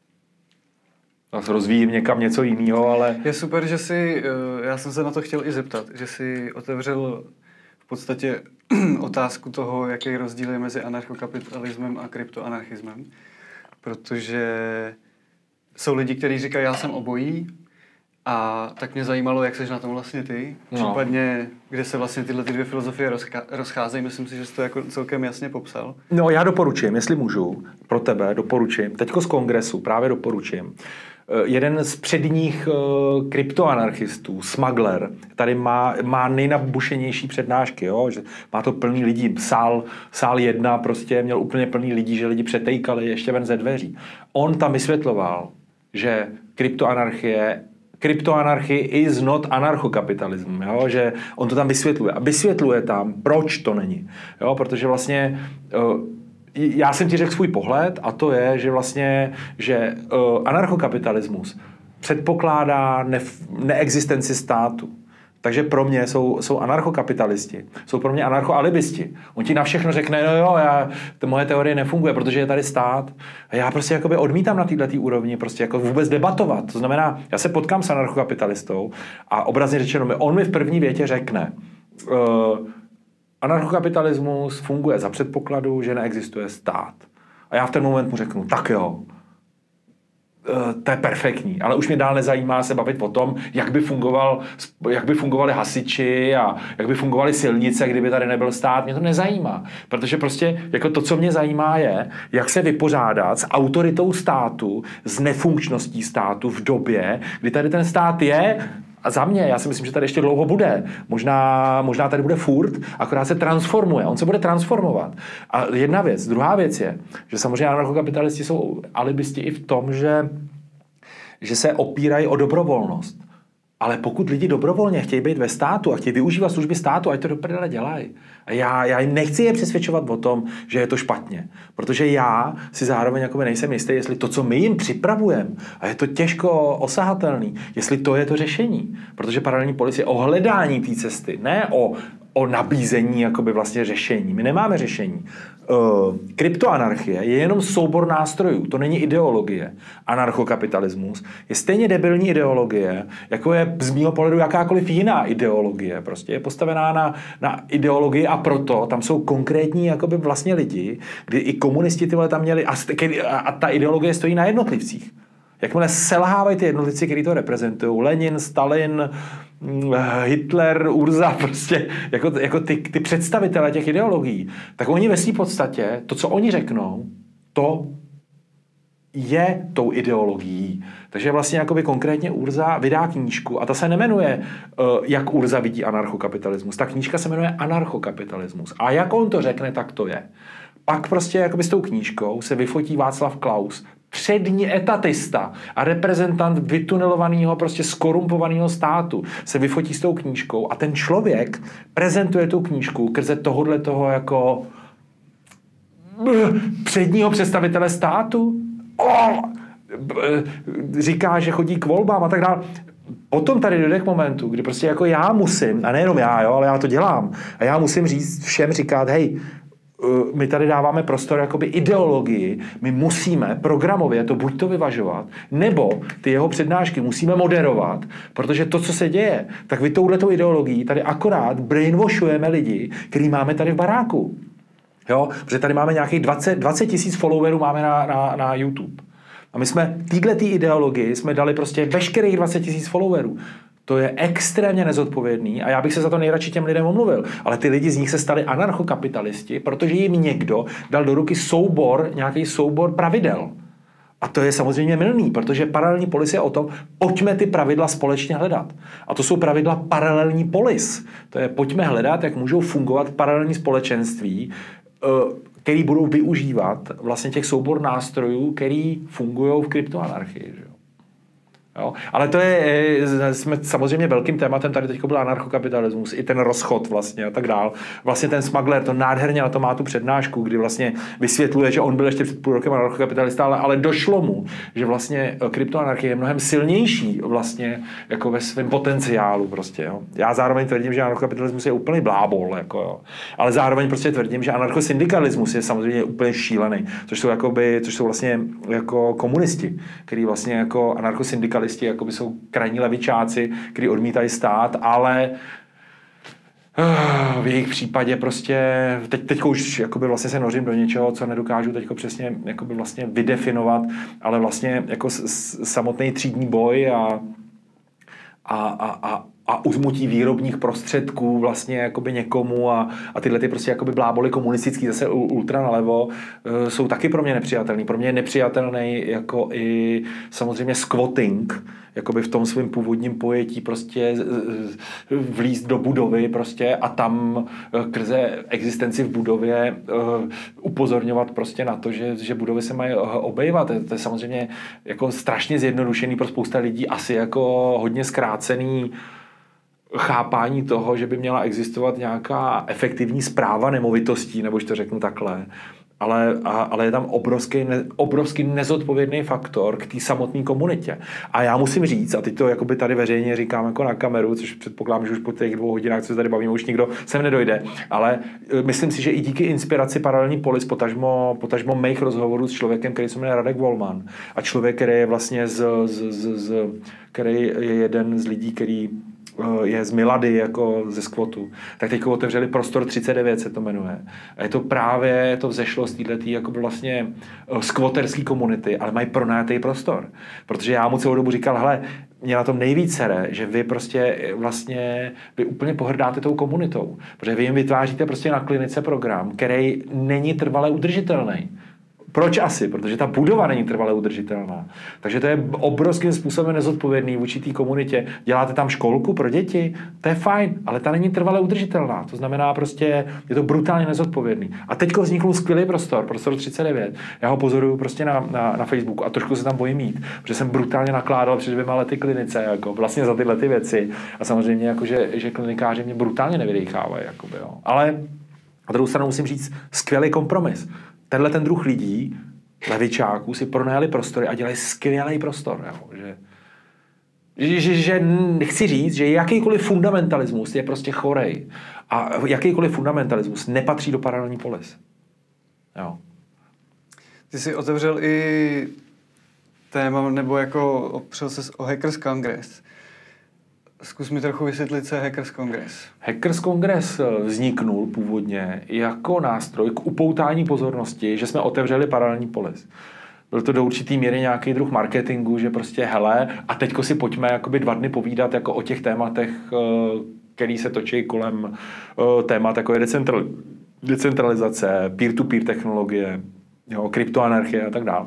Já se rozvíjím někam něco jiného, ale... Je super, že si, já jsem se na to chtěl i zeptat, že si otevřel v podstatě otázku toho, jaký rozdíl je mezi anarchokapitalismem a kryptoanarchismem. Protože jsou lidi, kteří říkají, já jsem obojí, a tak mě zajímalo, jak seš na tom vlastně ty. No. Případně, kde se vlastně tyhle ty dvě filozofie rozchá- rozcházejí. Myslím si, že jsi to jako celkem jasně popsal. No, já doporučím, jestli můžu, pro tebe doporučím. Teďko z kongresu právě doporučím. Jeden z předních uh, kryptoanarchistů, Smuggler, tady má, má nejnabušenější přednášky, jo? Že má to plný lidí. Sál, sál jedna prostě měl úplně plný lidí, že lidi přetejkali ještě ven ze dveří. On tam vysvětloval, že kryptoanarchie Kryptoanarchy is not anarchokapitalism, jo? Že on to tam vysvětluje. A vysvětluje tam, proč to není. Jo? Protože vlastně... Uh, já jsem ti řekl svůj pohled a to je, že vlastně, že uh, anarchokapitalismus předpokládá nef- neexistenci státu. Takže pro mě jsou, jsou anarchokapitalisti, jsou pro mě anarchoalibisti. On ti na všechno řekne, no jo, já, to moje teorie nefunguje, protože je tady stát. A já prostě jakoby odmítám na této úrovni prostě jako vůbec debatovat. To znamená, já se potkám s anarchokapitalistou a obrazně řečeno, on mi v první větě řekne, uh, anarchokapitalismus funguje za předpokladu, že neexistuje stát. A já v ten moment mu řeknu, tak jo, to je perfektní, ale už mě dál nezajímá se bavit o tom, jak by, fungoval, jak by fungovali hasiči a jak by fungovaly silnice, kdyby tady nebyl stát. Mě to nezajímá, protože prostě jako to, co mě zajímá je, jak se vypořádat s autoritou státu, s nefunkčností státu v době, kdy tady ten stát je. A za mě, já si myslím, že tady ještě dlouho bude. Možná, možná tady bude furt, akorát se transformuje. On se bude transformovat. A jedna věc. Druhá věc je, že samozřejmě anarchokapitalisti jsou alibisti i v tom, že, že se opírají o dobrovolnost. Ale pokud lidi dobrovolně chtějí být ve státu a chtějí využívat služby státu, ať to do prdele dělají. A já, já nechci je přesvědčovat o tom, že je to špatně. Protože já si zároveň jakoby nejsem jistý, jestli to, co my jim připravujeme, a je to těžko osahatelný, jestli to je to řešení. Protože paralelní polis je o hledání té cesty, ne o, o nabízení jakoby vlastně řešení. My nemáme řešení. Uh, kryptoanarchie je jenom soubor nástrojů, to není ideologie. Anarchokapitalismus je stejně debilní ideologie, jako je z mýho pohledu jakákoliv jiná ideologie. Prostě je postavená na, na ideologii a proto tam jsou konkrétní jakoby vlastně lidi, kdy i komunisti tyhle tam měli a, a ta ideologie stojí na jednotlivcích. Jakmile selhávají ty jednotlivci, kteří to reprezentují, Lenin, Stalin, Hitler, Urza, prostě jako, jako ty, ty představitelé těch ideologií, tak oni ve své podstatě, to, co oni řeknou, to je tou ideologií. Takže vlastně jakoby konkrétně Urza vydá knížku a ta se nemenuje jak Urza vidí anarchokapitalismus. Ta knížka se jmenuje Anarchokapitalismus. A jak on to řekne, tak to je. Pak prostě jakoby s tou knížkou se vyfotí Václav Klaus, přední etatista a reprezentant vytunelovaného, prostě skorumpovaného státu se vyfotí s tou knížkou a ten člověk prezentuje tu knížku krze tohodle toho jako předního představitele státu. Oh! Říká, že chodí k volbám a tak dále. Potom tady dojde k momentu, kdy prostě jako já musím, a nejenom já, jo, ale já to dělám, a já musím říct všem říkat, hej, my tady dáváme prostor jakoby ideologii, my musíme programově to buď to vyvažovat, nebo ty jeho přednášky musíme moderovat, protože to, co se děje, tak vy touhletou ideologií tady akorát brainwashujeme lidi, který máme tady v baráku. Jo? Protože tady máme nějakých dvacet tisíc followerů máme na, na, na YouTube. A my jsme týhletý ideologii jsme dali prostě veškerých dvacet tisíc followerů. To je extrémně nezodpovědný a já bych se za to nejradši těm lidem omluvil. Ale ty lidi z nich se stali anarchokapitalisti, protože jim někdo dal do ruky soubor, nějaký soubor pravidel. A to je samozřejmě mylný, protože paralelní polis je o tom, pojďme ty pravidla společně hledat. A to jsou pravidla paralelní polis. To je pojďme hledat, jak můžou fungovat paralelní společenství, který budou využívat vlastně těch soubor nástrojů, který fungují v kryptoanarchii. Že? Jo? Ale to je, jsme samozřejmě velkým tématem, tady teď byl anarchokapitalismus, i ten rozchod vlastně a tak dál. Vlastně ten Smagler, to nádherně na to má tu přednášku, kdy vlastně vysvětluje, že on byl ještě před půl rokem anarchokapitalista, ale, ale došlo mu, že vlastně kryptoanarchie je mnohem silnější vlastně jako ve svém potenciálu prostě. Jo? Já zároveň tvrdím, že anarchokapitalismus je úplný blábol, jako, jo? Ale zároveň prostě tvrdím, že anarchosyndikalismus je samozřejmě úplně šílený, což jsou, jakoby, což jsou vlastně jako komunisti, který vlastně jako anarchosyndikalisti jakoby jsou krajní levičáci, kteří odmítají stát, ale v jejich případě prostě teď, teďko už jakoby vlastně se nořím do něčeho, co nedokážu teďko přesně jakoby vlastně vydefinovat, ale vlastně jako s, s, samotný třídní boj a, a, a, a a uzmutí výrobních prostředků vlastně jakoby někomu a, a tyhle ty prostě jakoby bláboli komunistický, zase ultra nalevo, e, jsou taky pro mě nepřijatelný. Pro mě je nepřijatelný jako i samozřejmě squatting, jakoby v tom svém původním pojetí prostě vlízt do budovy prostě a tam krze existenci v budově uh, upozorňovat prostě na to, že, že budovy se mají obejvat. To je, to je samozřejmě jako strašně zjednodušený pro spousta lidí, asi jako hodně zkrácený chápání toho, že by měla existovat nějaká efektivní správa nemovitostí, nebo už to řeknu takhle. Ale, a, ale je tam obrovský, ne, obrovský nezodpovědný faktor k té samotné komunitě. A já musím říct, a teď to jakoby tady veřejně říkám jako na kameru, což předpokládám, že už po těch dvou hodinách, co se tady bavíme, už nikdo sem nedojde, ale myslím si, že i díky inspiraci paralelní polis, potažmo, potažmo mých rozhovorů s člověkem, který se jmenuje Radek Volman, a člověk, který je vlastně z, z, z, z který je jeden z lidí, který je z Milady, jako ze Squatu, tak teď otevřeli Prostor třicet devět, se to jmenuje. A je to právě, to vzešlo z této jako vlastně squaterský komunity, ale mají pronajatý prostor. Protože já mu celou dobu říkal, hele, mě na tom nejvíc sere, že vy prostě vlastně, vy úplně pohrdáte tou komunitou. Protože vy jim vytváříte prostě na klinice program, který není trvale udržitelný. Proč asi? Protože ta budova není trvale udržitelná. Takže to je obrovským způsobem nezodpovědný vůči té komunitě. Děláte tam školku pro děti? To je fajn, ale ta není trvale udržitelná. To znamená prostě, je to brutálně nezodpovědný. A teďko vznikl skvělý prostor, prostor třicet devět. Já ho pozoruju prostě na, na, na Facebooku a trošku se tam bojím mít, protože jsem brutálně nakládal před dvěma lety klinice, jako vlastně za tyhle ty věci. A samozřejmě, jako, že, že klinikáři mě brutálně nevydechávají. Jakoby, jo. Ale na druhou stranu musím říct, skvělý kompromis. Tenhle ten druh lidí, levičáků, si pronajali prostory a dělají skvělý prostor. Jo, že, že, že, že chci říct, že jakýkoliv fundamentalismus je prostě chorej. A jakýkoliv fundamentalismus nepatří do paralelní polis. Jo. Ty jsi otevřel i téma, nebo jako opřel ses o Hackers Congress. Zkus mi trochu vysvětlit, co je Hackers Congress. Hackers Congress vzniknul původně jako nástroj k upoutání pozornosti, že jsme otevřeli paralelní polis. Byl to do určitý míry nějaký druh marketingu, že prostě hele, a teďko si pojďme jakoby dva dny povídat jako o těch tématech, který se točí kolem témat, jako je decentralizace, peer-to-peer technologie, jo, kryptoanarchie a tak dále.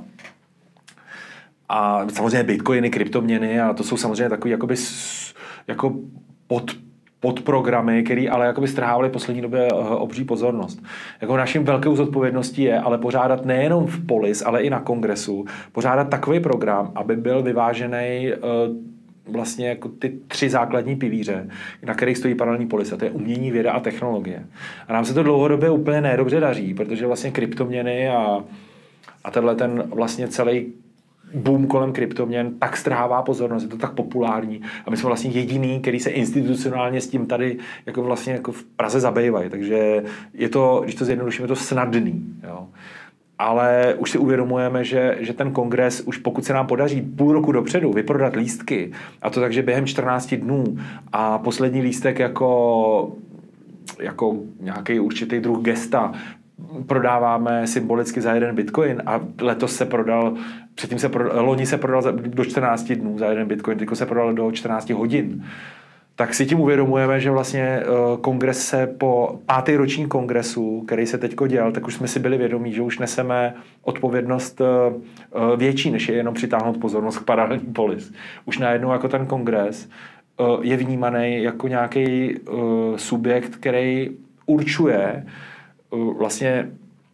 A samozřejmě bitcoiny, kryptoměny a to jsou samozřejmě takový jakoby jako pod, podprogramy, které ale jakoby strhávaly v poslední době obří pozornost. Jako naším velkou zodpovědností je ale pořádat nejenom v polis, ale i na kongresu, pořádat takový program, aby byl vyvážený vlastně jako ty tři základní pilíře, na kterých stojí paralelní polis, a to je umění, věda a technologie. A nám se to dlouhodobě úplně nedobře daří, protože vlastně kryptoměny a, a tenhle ten vlastně celý boom kolem kryptoměn tak strhává pozornost, je to tak populární a my jsme vlastně jediný, který se institucionálně s tím tady jako vlastně jako v Praze zabývají, takže je to, když to zjednodušíme, je to snadný, jo. Ale už si uvědomujeme, že, že ten kongres, už pokud se nám podaří půl roku dopředu vyprodat lístky, a to takže během čtrnácti dnů a poslední lístek jako, jako nějaký určitý druh gesta prodáváme symbolicky za jeden bitcoin a letos se prodal, předtím se prodal, loni se prodal do čtrnácti dnů za jeden bitcoin, teď se prodal do čtrnácti hodin. Tak si tím uvědomujeme, že vlastně kongres se po pátý ročník kongresu, který se teďko dělal, tak už jsme si byli vědomí, že už neseme odpovědnost větší, než je jenom přitáhnout pozornost k paralelní polis. Už najednou jako ten kongres je vnímaný jako nějaký subjekt, který určuje vlastně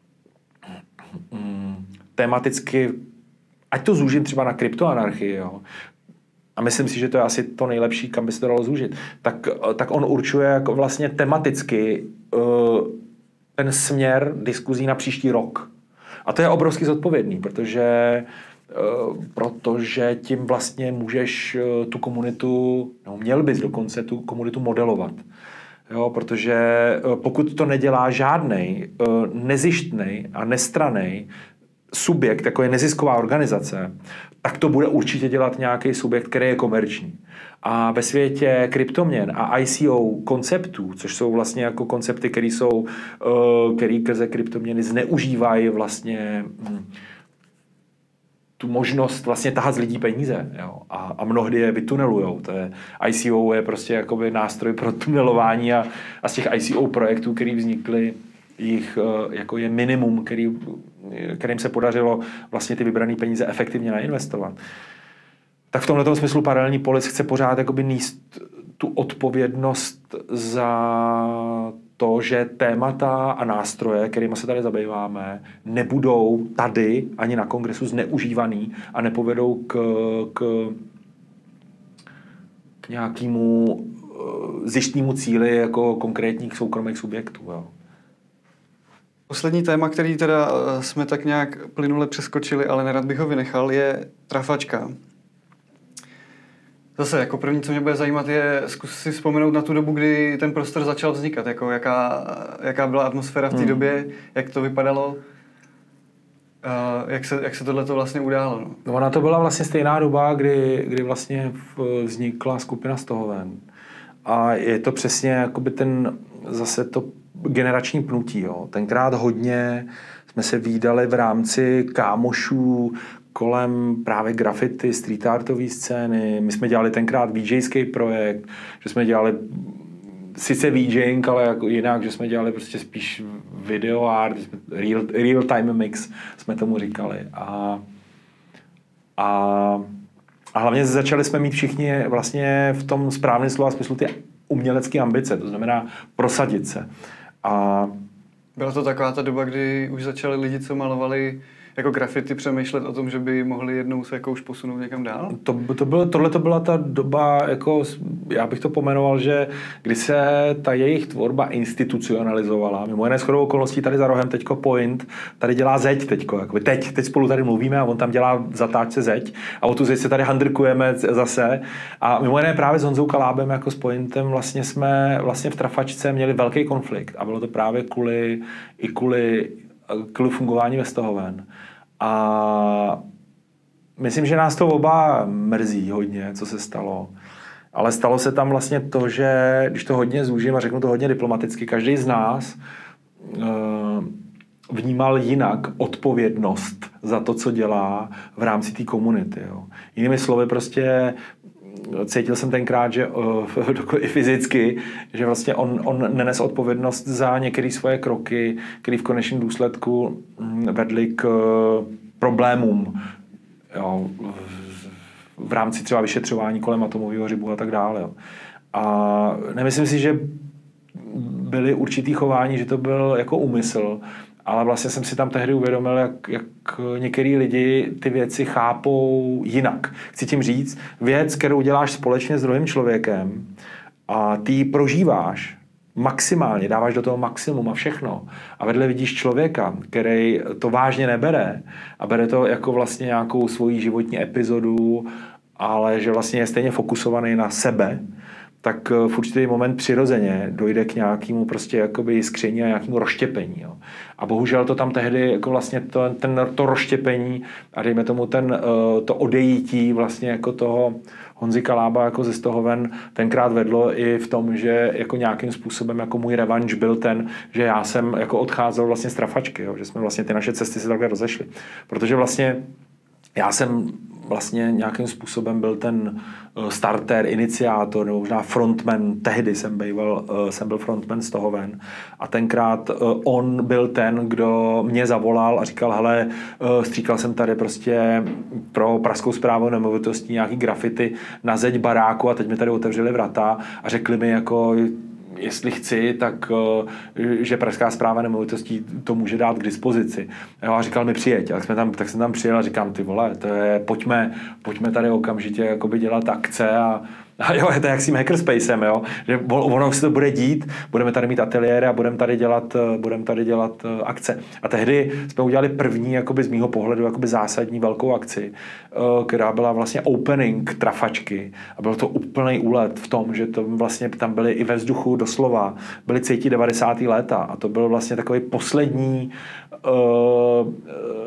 tematicky, ať to zúžím třeba na kryptoanarchii, jo, a myslím si, že to je asi to nejlepší, kam by se to dalo zúžit, tak, tak on určuje jako vlastně tematicky uh, ten směr diskuzí na příští rok. A to je obrovsky zodpovědný, protože, uh, protože tím vlastně můžeš uh, tu komunitu, no měl bys dokonce tu komunitu modelovat. Jo, protože uh, pokud to nedělá žádnej uh, nezištnej a nestrannej subjekt, jako je nezisková organizace, tak to bude určitě dělat nějaký subjekt, který je komerční. A ve světě kryptoměn a I C O konceptů, což jsou vlastně jako koncepty, které jsou, který krze kryptoměny zneužívají vlastně tu možnost vlastně tahat z lidí peníze, jo, a, a mnohdy je vytunelujou. To je, I C O je prostě jakoby nástroj pro tunelování a, a z těch I C O projektů, které vznikly, jich jako je minimum, který, kterým se podařilo vlastně ty vybrané peníze efektivně nainvestovat. Tak v tomto smyslu paralelní polis chce pořád jakoby níst tu odpovědnost za to, že témata a nástroje, kterými se tady zabýváme, nebudou tady ani na kongresu zneužívaný a nepovedou k, k, k nějakému zištnímu cíli jako konkrétních soukromých subjektů. Jo. Poslední téma, který teda jsme tak nějak plynule přeskočili, ale nerad bych ho vynechal, je trafačka. Zase, jako první, co mě bude zajímat, je zkus si vzpomenout na tu dobu, kdy ten prostor začal vznikat, jako jaká, jaká byla atmosféra v té hmm. době, jak to vypadalo, jak se, jak se tohleto vlastně událo. No. No, ona to byla vlastně stejná doba, kdy, kdy vlastně vznikla skupina Z toho ven. A je to přesně jakoby ten, zase to generační pnutí. Jo. Tenkrát hodně jsme se vídali v rámci kámošů kolem právě graffiti, street artové scény. My jsme dělali tenkrát VJský projekt, že jsme dělali sice VJing, ale jako jinak, že jsme dělali prostě spíš video art, real, real time mix jsme tomu říkali. A, a, a hlavně začali jsme mít všichni vlastně v tom správném slova smyslu ty umělecké ambice, to znamená prosadit se. A byla to taková ta doba, kdy už začali lidi, co malovali jako graffiti, přemýšlet o tom, že by mohli jednou se jako už posunout někam dál? To, to bylo, tohle to byla ta doba, jako, já bych to pomenoval, že kdy se ta jejich tvorba institucionalizovala. Mimo jiné shodou okolností tady za rohem teďko Point, tady dělá zeď teďko. Jakoby teď, teď spolu tady mluvíme a on tam dělá v zatáčce zeď a o tu zeď se tady handrkujeme zase. A mimo jiné právě s Honzou Kalábem jako s Pointem vlastně jsme vlastně v trafačce měli velký konflikt a bylo to právě kvůli, i kvůli, kvůli fungování ve Z toho ven. A myslím, že nás to oba mrzí hodně, co se stalo. Ale stalo se tam vlastně to, že když to hodně zúžím a řeknu to hodně diplomaticky, každý z nás uh, vnímal jinak odpovědnost za to, co dělá v rámci té komunity. Jo. Jinými slovy prostě cítil jsem tenkrát, že uh, i fyzicky, že vlastně on, on nenes odpovědnost za některé svoje kroky, které v konečném důsledku vedly k uh, problémům, jo, v, v rámci třeba vyšetřování kolem atomového hřibu a tak dále. Jo. A nemyslím si, že byly určitý chování, že to byl jako úmysl, ale vlastně jsem si tam tehdy uvědomil, jak, jak některý lidi ty věci chápou jinak. Chci tím říct, věc, kterou děláš společně s druhým člověkem a ty ji prožíváš maximálně, dáváš do toho maximum a všechno. A vedle vidíš člověka, který to vážně nebere a bere to jako vlastně nějakou svoji životní epizodu, ale že vlastně je stejně fokusovaný na sebe, tak v určitý moment přirozeně dojde k nějakému prostě jakoby jiskření a nějakému rozštěpení. Jo. A bohužel to tam tehdy jako vlastně to, ten, to rozštěpení a dejme tomu ten, to odejítí vlastně jako toho Honzi Kalába jako ze Stohoven tenkrát vedlo i v tom, že jako nějakým způsobem jako můj revanš byl ten, že já jsem jako odcházel vlastně z Trafačky, jo, že jsme vlastně ty naše cesty se takhle rozešly. Protože vlastně já jsem vlastně nějakým způsobem byl ten starter, iniciátor, nebo možná frontman, tehdy jsem, býval, jsem byl frontman Stohoven a tenkrát on byl ten, kdo mě zavolal a říkal, hele, stříkal jsem tady prostě pro Pražskou správu nemovitostí nějaký grafity na zeď baráku a teď mi tady otevřeli vrata a řekli mi jako, jestli chci, tak že Pražská správa nemovitostí to může dát k dispozici. Jo, a říkal mi přijeď, tak, jsme tam, tak jsem tam přijel a říkám, ty vole, to je, pojďme, pojďme tady okamžitě jakoby dělat akce a A jo, je to jak s tím hackerspacem, jo, že ono se to bude dít, budeme tady mít ateliéry a budeme tady dělat, budeme tady dělat akce. A tehdy jsme udělali první, jakoby z mýho pohledu, jakoby zásadní velkou akci, která byla vlastně opening Trafačky a byl to úplný úlet v tom, že to vlastně tam byly i ve vzduchu doslova, byly cítit devadesátá léta a to byl vlastně takový poslední uh, uh,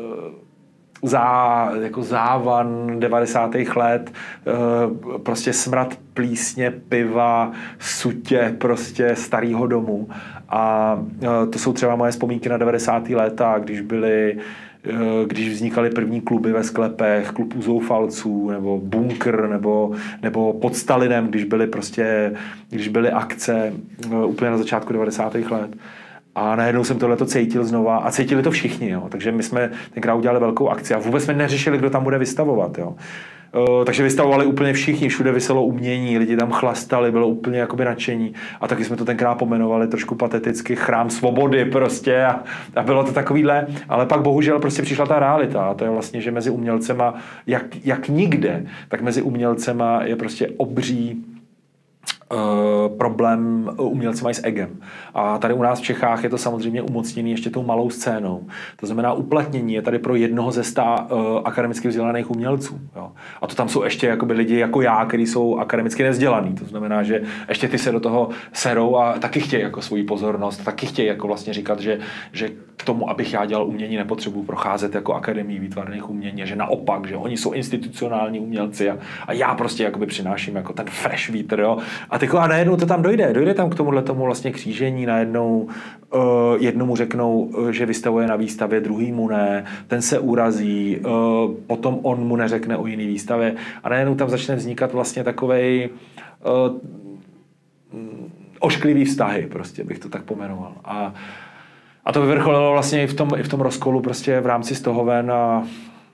Zá, jako závan devadesátých let, prostě smrad plísně, piva, sutě, prostě starýho domu. A to jsou třeba moje vzpomínky na devadesátá léta, když byly když vznikaly první kluby ve sklepech, klub u zoufalců, nebo bunkr, nebo, nebo pod Stalinem, když byly prostě, když byly akce úplně na začátku devadesátých let. A najednou jsem tohleto cítil znova a cítili to všichni, jo. Takže my jsme tenkrát udělali velkou akci a vůbec jsme neřešili, kdo tam bude vystavovat, jo. Uh, takže vystavovali úplně všichni, všude viselo umění, lidi tam chlastali, bylo úplně jakoby nadšení a taky jsme to tenkrát pomenovali trošku pateticky Chrám svobody prostě a, a bylo to takovýhle, ale pak bohužel prostě přišla ta realita a to je vlastně, že mezi umělcema, jak, jak nikde, tak mezi umělcema je prostě obří Uh, problém umělci mají s egem. A tady u nás v Čechách je to samozřejmě umocněný ještě tou malou scénou. To znamená, uplatnění je tady pro jednoho ze sta uh, akademicky vzdělaných umělců. Jo. A to tam jsou ještě jakoby lidi jako já, kteří jsou akademicky nevzdělaný. To znamená, že ještě ty se do toho serou a taky chtějí jako svoji pozornost, taky chtějí jako vlastně říkat, že, že k tomu, abych já dělal umění, nepotřebuji procházet jako akademii výtvarných umění, že naopak, že oni jsou institucionální umělci a, a já prostě jakoby přináším jako ten fresh vítr, jo. A tyko, a najednou to tam dojde. Dojde tam k tomuhle tomu vlastně křížení. Najednou uh, jednomu řeknou, uh, že vystavuje na výstavě, druhýmu ne. Ten se urazí. Uh, potom on mu neřekne o jiný výstavě. A najednou tam začne vznikat vlastně takovej uh, ošklivý vztahy, prostě bych to tak pomenoval. A, a to vyvrcholilo vlastně i v tom, i v tom rozkolu prostě v rámci Stohoven a,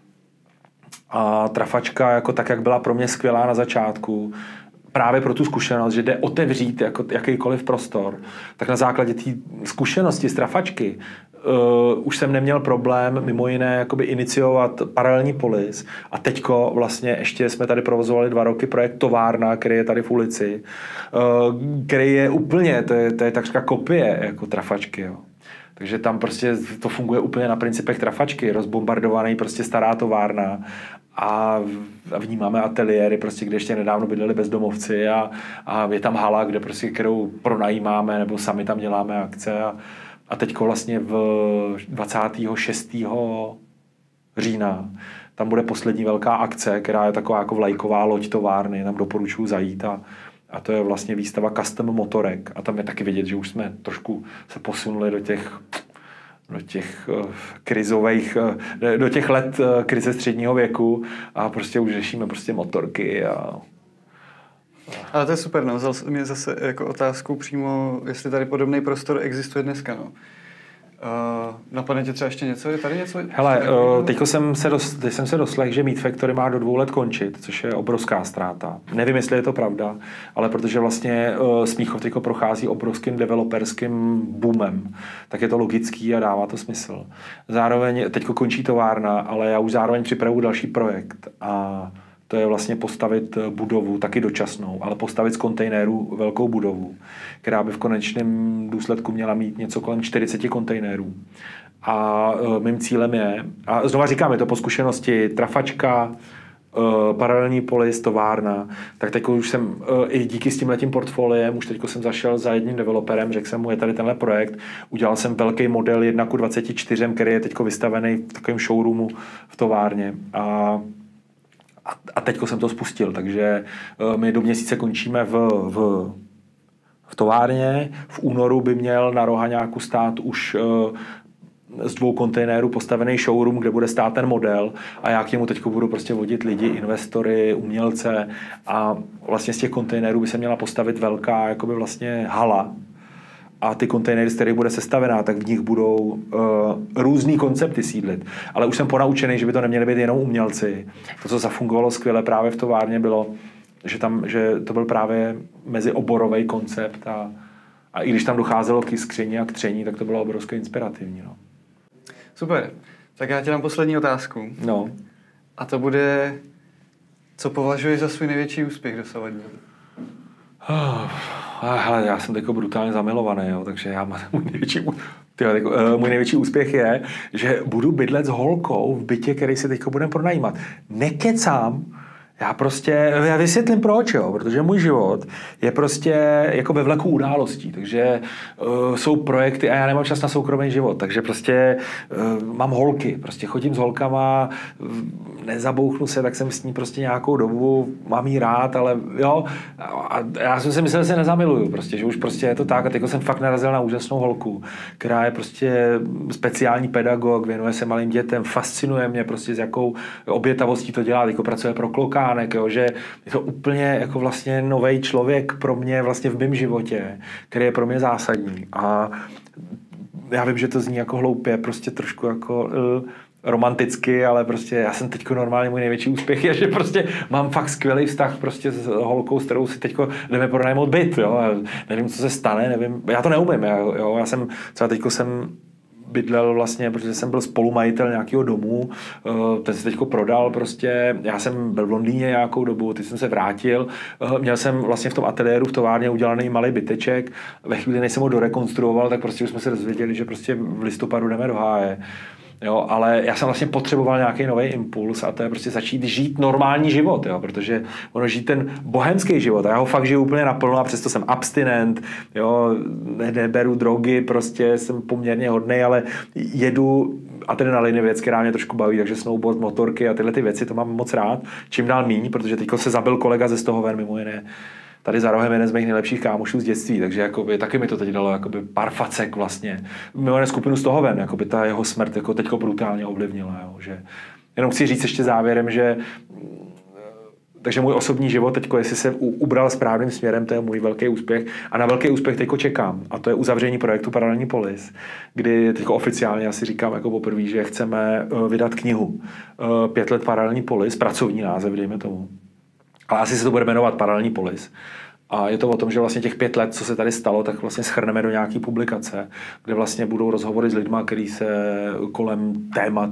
a Trafačka jako tak, jak byla pro mě skvělá na začátku, právě pro tu zkušenost, že jde otevřít jako jakýkoliv prostor, tak na základě té zkušenosti z Trafačky uh, už jsem neměl problém mimo jiné jakoby iniciovat paralelní polis a teďko vlastně ještě jsme tady provozovali dva roky projekt Továrna, který je tady v ulici, uh, který je úplně, to je, to je takřka kopie jako Trafačky, jo. Takže tam prostě to funguje úplně na principech Trafačky, rozbombardovaný prostě stará továrna a vnímáme ateliéry, prostě, kde ještě nedávno bydleli bezdomovci a, a je tam hala, kde prostě, kterou pronajímáme nebo sami tam děláme akce a, a teďko vlastně v dvacátého šestého října tam bude poslední velká akce, která je taková jako vlajková loď továrny, tam doporučuji zajít a A to je vlastně výstava custom motorek. A tam je taky vidět, že už jsme trošku se posunuli do těch, do těch uh, krizových, uh, do těch let uh, krize středního věku a prostě už řešíme prostě motorky. A... Ale to je super, no. Vzal mě zase jako otázku přímo, jestli tady podobný prostor existuje dneska, no. Uh, napadne tě třeba ještě něco? Je tady něco? Hele, uh, teďko jsem se, dos, teď jsem se doslech, že Meat Factory má do dvou let končit, což je obrovská ztráta. Nevím, jestli je to pravda, ale protože vlastně uh, Smíchov teďko prochází obrovským developerským boomem, tak je to logický a dává to smysl. Zároveň teďko končí továrna, ale já už zároveň připravuji další projekt a to je vlastně postavit budovu, taky dočasnou, ale postavit z kontejnerů velkou budovu, která by v konečném důsledku měla mít něco kolem čtyřicet kontejnerů. A e, mým cílem je, a znova říkám, je to po zkušenosti Trafačka, e, paralelní polis, továrna, tak teď už jsem e, i díky s tímhletím portfoliem, už teď jsem zašel za jedním developerem, řekl jsem mu, je tady tenhle projekt, udělal jsem velký model jedna ku dvaceti čtyřem, který je teď vystavený v takovém showroomu v továrně. A a, a teďko jsem to spustil, takže my do měsíce končíme v, v, v továrně. V únoru by měl na Rohaňáku stát už z dvou kontejnerů postavený showroom, kde bude stát ten model a já k němu teď budu prostě vodit lidi, investory, umělce a vlastně z těch kontejnerů by se měla postavit velká jakoby vlastně hala a ty kontejnery, z kterých bude sestavená, tak v nich budou uh, různý koncepty sídlit. Ale už jsem ponaučený, že by to neměly být jenom umělci. To, co zafungovalo skvěle právě v továrně, bylo, že, tam, že to byl právě mezioborový koncept a, a i když tam docházelo k skření a k tření, tak to bylo obrovské inspirativní. No. Super. Tak já ti dám poslední otázku. No. A to bude, co považuješ za svůj největší úspěch dosavadní? Oh, hele, já jsem teď brutálně zamilovaný, jo, takže já mám můj největší, tyhle, tyko, uh, můj největší úspěch je, že budu bydlet s holkou v bytě, který si teď budeme pronajímat. Nekecám, já prostě, já vysvětlím proč, jo, protože můj život je prostě jako ve vleku událostí, takže uh, jsou projekty a já nemám čas na soukromý život, takže prostě uh, mám holky, prostě chodím s holkama, nezabouchnu se, tak jsem s ní prostě nějakou dobu, mám jí rád, ale jo, a já jsem si myslel, že se nezamiluju, prostě, že už prostě je to tak a teď jsem fakt narazil na úžasnou holku, která je prostě speciální pedagog, věnuje se malým dětem, fascinuje mě prostě, s jakou obětavostí to dělá, jako pracuje pro Klokánek, jo, že je to úplně jako vlastně novej člověk pro mě vlastně v mém životě, který je pro mě zásadní a já vím, že to zní jako hloupě, prostě trošku jako uh, romanticky, ale prostě já jsem teďko normálně můj největší úspěch je, že prostě mám fakt skvělý vztah prostě s holkou, s kterou si teďko jdeme pronajmout byt, jo, nevím, co se stane, nevím, já to neumím, já, jo, já jsem, třeba teďko jsem bydlel vlastně, protože jsem byl spolumajitel nějakého domu, ten se teďko prodal prostě, já jsem byl v Londýně nějakou dobu, teď jsem se vrátil, měl jsem vlastně v tom ateliéru v továrně udělaný malý byteček, ve chvíli, než jsem ho dorekonstruoval, tak prostě už jsme se dozvěděli, že prostě v listopadu jdeme do háje. Jo, ale já jsem vlastně potřeboval nějaký nový impuls a to je prostě začít žít normální život, jo, protože ono žít ten bohemský život a já ho fakt žiju úplně naplno a přesto jsem abstinent, jo, neberu drogy, prostě jsem poměrně hodnej, ale jedu adrenalin je věc, která mě trošku baví, takže snowboard, motorky a tyhle ty věci, to mám moc rád, čím dál míň, protože teďko se zabil kolega ze Stohoven, mimo jiné. Tady za rohem jeden z mých nejlepších kámošů z dětství, takže jakoby, taky mi to teď dalo jakoby pár facek vlastně. Mimo jiné skupinu Stohoven, jakoby ta jeho smrt jako teďko brutálně ovlivnila. Jo, že... Jenom chci říct ještě závěrem, že takže můj osobní život teďko, jestli se ubral správným směrem, to je můj velký úspěch. A na velký úspěch teďko čekám. A to je uzavření projektu Paralelní polis, kdy teďko oficiálně asi říkám jako poprvé, že chceme vydat knihu Pět let Paralelní polis, pracovní název, dejme tomu. Ale asi se to bude jmenovat Paralelní polis. A je to o tom, že vlastně těch pět let, co se tady stalo, tak vlastně shrneme do nějaký publikace, kde vlastně budou rozhovory s lidma, který se kolem témat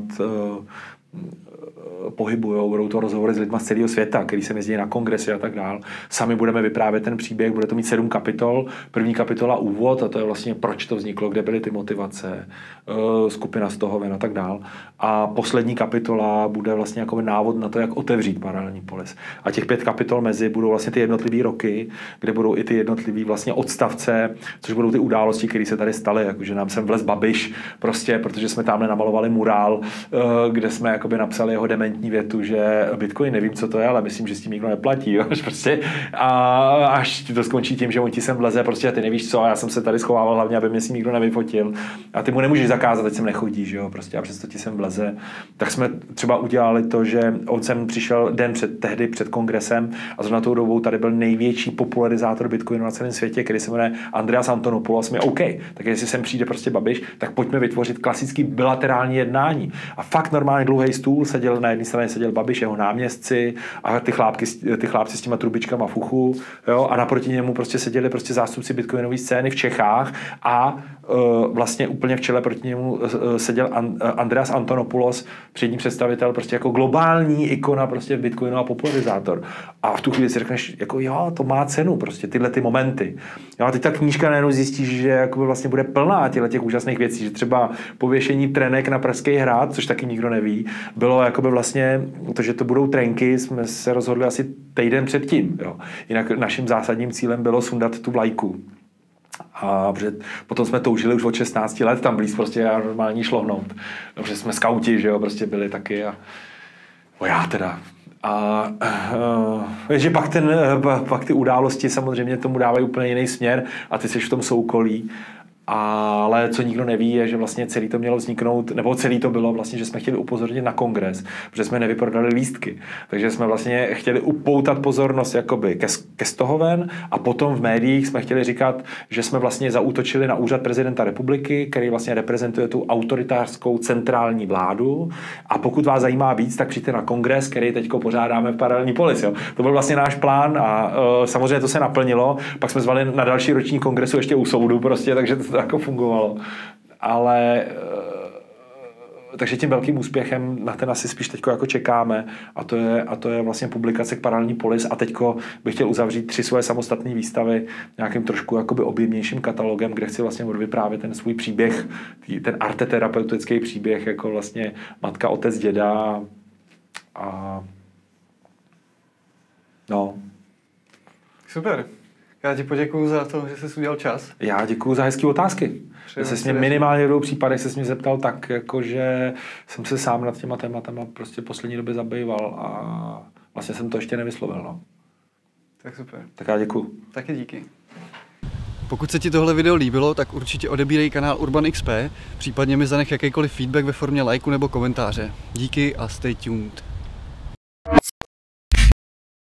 pohybujou, budou to rozhovory s lidma z celého světa, který se jezdí na kongresy a tak dál. Sami budeme vyprávět ten příběh, bude to mít sedm kapitol. První kapitola úvod a to je vlastně proč to vzniklo, kde byly ty motivace, skupina Stohoven a tak dál. A poslední kapitola bude vlastně jako návod na to, jak otevřít Paralelní polis. A těch pět kapitol mezi budou vlastně ty jednotlivý roky, kde budou i ty jednotlivý vlastně odstavce, což budou ty události, které se tady staly, jakože nám sem vlez Babiš, prostě, protože jsme tamhle namalovali murál, kde jsme jakoby napsali jeho dementní větu, že Bitcoin nevím, co to je, ale myslím, že s tím nikdo neplatí. Jo? Prostě a až to skončí tím, že on ti sem vleze, prostě a ty nevíš co, a já jsem se tady schovával hlavně, aby mě si nikdo nevyfotil. A ty mu nemůžeš zakázat, ať sem nechodí, že jo? Prostě a přesto ti sem vleze. Tak jsme třeba udělali to, že on sem přišel den před, tehdy před kongresem a zrovna tou dobou tady byl největší popularizátor Bitcoinu na celém světě, který se jmenuje Andreas Antonopoulos. My OK, tak jestli sem přijde prostě Babiš, tak pojďme vytvořit klasický bilaterální jednání. A fakt normálně dlouhý stůl, seděl na jedné straně seděl Babiš, jeho náměstci a ty chlápky, ty chlápci s těma trubičkama v uchu, jo, a naproti němu prostě seděli prostě zástupci bitcoinové scény v Čechách a uh, vlastně úplně v čele proti němu uh, seděl An, uh, Andreas Antonopoulos, přední představitel, prostě jako globální ikona prostě Bitcoinu a popularizátor. A v tu chvíli si řekneš, jako jo, to má cenu, prostě tyhle ty momenty. Jo, a teď ta knížka najednou zjistíš, že jako vlastně bude plná těchto těch úžasných věcí, že třeba pověšení trenek na Pražský hrad, což taky nikdo neví, bylo jakoby vlastně to, že to budou trenky, jsme se rozhodli asi týden předtím. Jo. Jinak naším zásadním cílem bylo sundat tu vlajku. A potom jsme toužili už od šestnácti let tam blíz prostě a normální šlohnout. Protože jsme skauti, že jo, prostě byli taky a o já teda. A uh, že pak, ten, pak ty události samozřejmě tomu dávají úplně jiný směr a ty jsi v tom soukolí. Ale co nikdo neví, je, že vlastně celý to mělo vzniknout, nebo celý to bylo vlastně, že jsme chtěli upozornit na kongres, protože jsme nevyprodali lístky. Takže jsme vlastně chtěli upoutat pozornost jakoby ke, ke Stohoven a potom v médiích jsme chtěli říkat, že jsme vlastně zaútočili na úřad prezidenta republiky, který vlastně reprezentuje tu autoritářskou centrální vládu. A pokud vás zajímá víc, tak přijďte na kongres, který teďko pořádáme v Paralelní polis. Jo. To byl vlastně náš plán a uh, samozřejmě to se naplnilo. Pak jsme zvali na další roční kongresu ještě u soudu prostě, takže to jako fungovalo. Ale takže tím velkým úspěchem na ten asi spíš teďko jako čekáme a to je, a to je vlastně publikace k Paralelní polis a teďko bych chtěl uzavřít tři svoje samostatné výstavy nějakým trošku jakoby objemnějším katalogem, kde chci vlastně odvyprávět ten svůj příběh, ten arteterapeutický příběh jako vlastně matka, otec, děda a no. Super. Já ti poděkuju za to, že jsi udělal čas. Já děkuju za hezké otázky. Že jsi mě minimálně v dvou případech se mě zeptal tak, jako že jsem se sám nad těma tématama prostě poslední době zabýval a vlastně jsem to ještě nevyslovil. No. Tak super. Tak já děkuju. Taky díky. Pokud se ti tohle video líbilo, tak určitě odebírej kanál Urban X P, případně mi zanech jakýkoliv feedback ve formě lajku nebo komentáře. Díky a stay tuned.